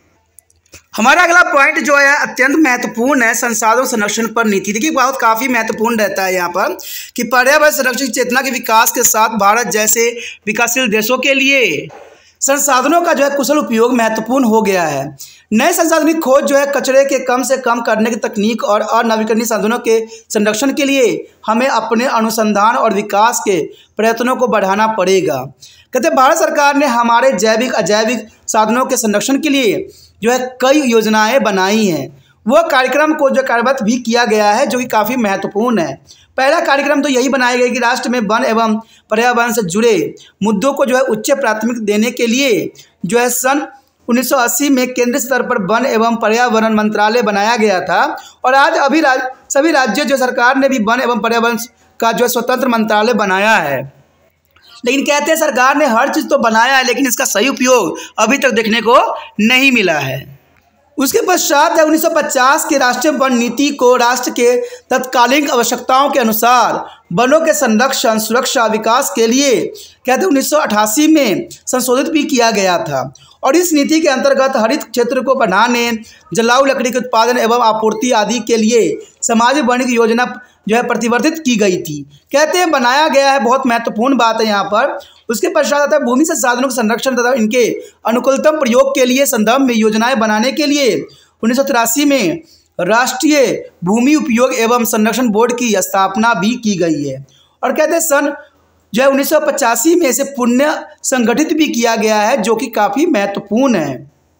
Speaker 1: हमारा अगला point जो है अत्यंत महत्वपूर्ण है, संसाधन संरक्षण पर नीति। देखिए बहुत काफ़ी महत्वपूर्ण रहता है यहाँ पर कि पर्यावरण संरक्षण की चेतना के विकास के साथ भारत जैसे विकासशील देशों के लिए संसाधनों का जो है कुशल उपयोग महत्वपूर्ण हो गया है। नए संसाधनों की खोज जो है कचरे के कम से कम करने की तकनीक और अनवीकरणीय साधनों के संरक्षण के लिए हमें अपने अनुसंधान और विकास के प्रयत्नों को बढ़ाना पड़ेगा। कहते भारत सरकार ने हमारे जैविक अजैविक साधनों के संरक्षण के लिए जो है कई योजनाएं बनाई हैं। वह कार्यक्रम को जो कार्यबद्ध भी किया गया है जो कि काफ़ी महत्वपूर्ण है। पहला कार्यक्रम तो यही बनाया गया कि राष्ट्र में वन एवं पर्यावरण से जुड़े मुद्दों को जो है उच्च प्राथमिकता देने के लिए जो है सन 1980 में केंद्रीय स्तर पर वन एवं पर्यावरण मंत्रालय बनाया गया था और आज अभी सभी राज्यों जो सरकार ने भी वन एवं पर्यावरण का जो है स्वतंत्र मंत्रालय बनाया है। लेकिन कहते हैं सरकार ने हर चीज़ तो बनाया है लेकिन इसका सही उपयोग अभी तक देखने को नहीं मिला है। उसके पश्चात 1950 की राष्ट्रीय वन नीति को राष्ट्र के तत्कालीन आवश्यकताओं के अनुसार वनों के संरक्षण सुरक्षा विकास के लिए कहते 1988 में संशोधित भी किया गया था और इस नीति के अंतर्गत हरित क्षेत्र को बढ़ाने, जलाऊ लकड़ी के उत्पादन एवं आपूर्ति आदि के लिए सामाजिक वाणिज्य योजना जो है प्रतिवर्तित की गई थी। कहते हैं बनाया गया है, बहुत महत्वपूर्ण बात है यहाँ पर। उसके पश्चात आता है भूमि संसाधनों के संरक्षण तथा इनके अनुकूलतम प्रयोग के लिए संदर्भ में योजनाएं बनाने के लिए 1983 में राष्ट्रीय भूमि उपयोग एवं संरक्षण बोर्ड की स्थापना भी की गई है और कहते हैं सन जो है 1985 में इसे पुनः संगठित भी किया गया है जो कि काफ़ी महत्वपूर्ण है।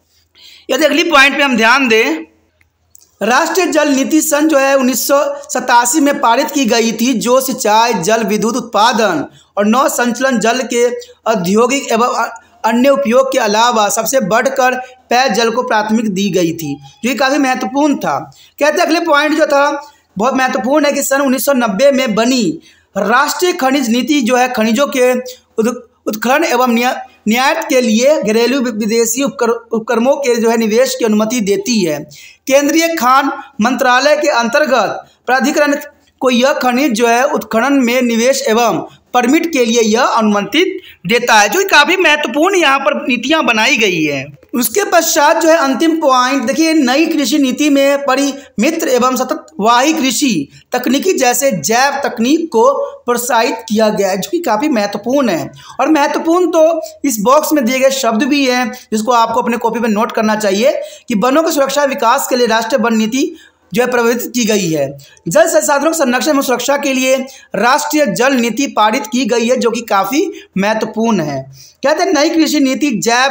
Speaker 1: यदि अगली पॉइंट पे हम ध्यान दें, राष्ट्रीय जल नीति सन जो है 1987 में पारित की गई थी जो सिंचाई, जल विद्युत उत्पादन और नौ संचलन जल के औद्योगिक एवं अन्य उपयोग के अलावा सबसे बढ़कर पेयजल को प्राथमिकता दी गई थी जो कि काफ़ी महत्वपूर्ण था। कहते अगले पॉइंट जो था बहुत महत्वपूर्ण है कि सन 1990 में बनी राष्ट्रीय खनिज नीति जो है खनिजों के उत्खनन एवं निर्यात के लिए घरेलू विदेशी उपक्रमों के जो है निवेश की अनुमति देती है। केंद्रीय खान मंत्रालय के अंतर्गत प्राधिकरण को यह खनिज जो है उत्खनन में निवेश एवं परमिट के लिए यह अनुमति देता है जो कि काफ़ी महत्वपूर्ण यहाँ पर नीतियाँ बनाई गई है। उसके पश्चात जो है अंतिम पॉइंट देखिए, नई कृषि नीति में परिमित्र एवं सततवाही कृषि तकनीकी जैसे जैव तकनीक को प्रोत्साहित किया गया है जो कि काफ़ी महत्वपूर्ण है। और महत्वपूर्ण तो इस बॉक्स में दिए गए शब्द भी हैं जिसको आपको अपने कॉपी में नोट करना चाहिए कि वनों की सुरक्षा विकास के लिए राष्ट्रीय वन नीति जो है प्रवर्तित की गई है। जल संसाधनों के संरक्षण एवं सुरक्षा के लिए राष्ट्रीय जल नीति पारित की गई है जो कि काफ़ी महत्वपूर्ण है। कहते हैं नई कृषि नीति जैव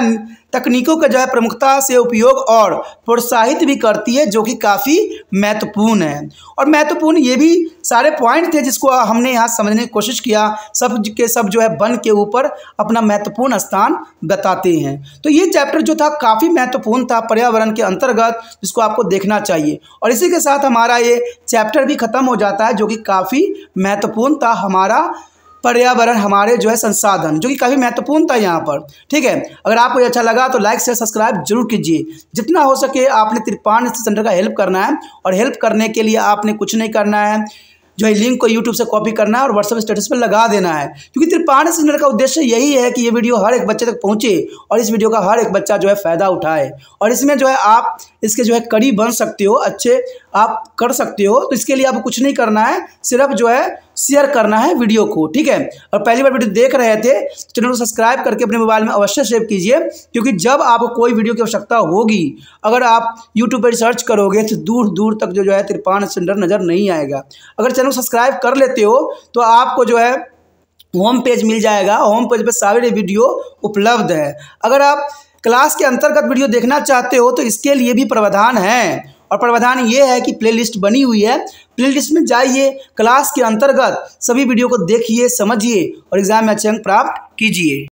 Speaker 1: तकनीकों का जो है प्रमुखता से उपयोग और प्रोत्साहित भी करती है, जो कि काफ़ी महत्वपूर्ण है। और महत्वपूर्ण ये भी सारे पॉइंट थे जिसको हमने यहाँ समझने की कोशिश किया, सब के सब जो है वन के ऊपर अपना महत्वपूर्ण स्थान बताते हैं। तो ये चैप्टर जो था काफ़ी महत्वपूर्ण था पर्यावरण के अंतर्गत, जिसको आपको देखना चाहिए। और इसी के साथ हमारा ये चैप्टर भी खत्म हो जाता है, जो कि काफ़ी महत्वपूर्ण था। हमारा पर्यावरण, हमारे जो है संसाधन, जो कि काफ़ी महत्वपूर्ण था यहाँ पर। ठीक है, अगर आपको अच्छा लगा तो लाइक शेयर सब्सक्राइब जरूर कीजिए। जितना हो सके आपने त्रिपाण सेंटर का हेल्प करना है, और हेल्प करने के लिए आपने कुछ नहीं करना है, जो है लिंक को यूट्यूब से कॉपी करना है और व्हाट्सएप स्टेटस पर लगा देना है, क्योंकि त्रिपाण सेंटर का उद्देश्य यही है कि ये वीडियो हर एक बच्चे तक पहुंचे और इस वीडियो का हर एक बच्चा जो है फ़ायदा उठाए। और इसमें जो है आप इसके जो है कड़ी बन सकते हो, अच्छे आप कर सकते हो। तो इसके लिए आपको कुछ नहीं करना है, सिर्फ जो है शेयर करना है वीडियो को। ठीक है, और पहली बार वीडियो देख रहे थे चैनल को सब्सक्राइब करके अपने मोबाइल में अवश्य सेव कीजिए, क्योंकि जब आपको कोई वीडियो की आवश्यकता होगी, अगर आप यूट्यूब पर सर्च करोगे तो दूर दूर तक जो है त्रिपाण सेंटर नज़र नहीं आएगा। अगर चैनल को सब्सक्राइब कर लेते हो तो आपको जो है होम पेज मिल जाएगा, होम पेज पर सारे वीडियो उपलब्ध है। अगर आप क्लास के अंतर्गत वीडियो देखना चाहते हो तो इसके लिए भी प्रावधान है, और प्रावधान ये है कि प्लेलिस्ट बनी हुई है, प्लेलिस्ट में जाइए, क्लास के अंतर्गत सभी वीडियो को देखिए, समझिए और एग्जाम में अच्छे अंक प्राप्त कीजिए।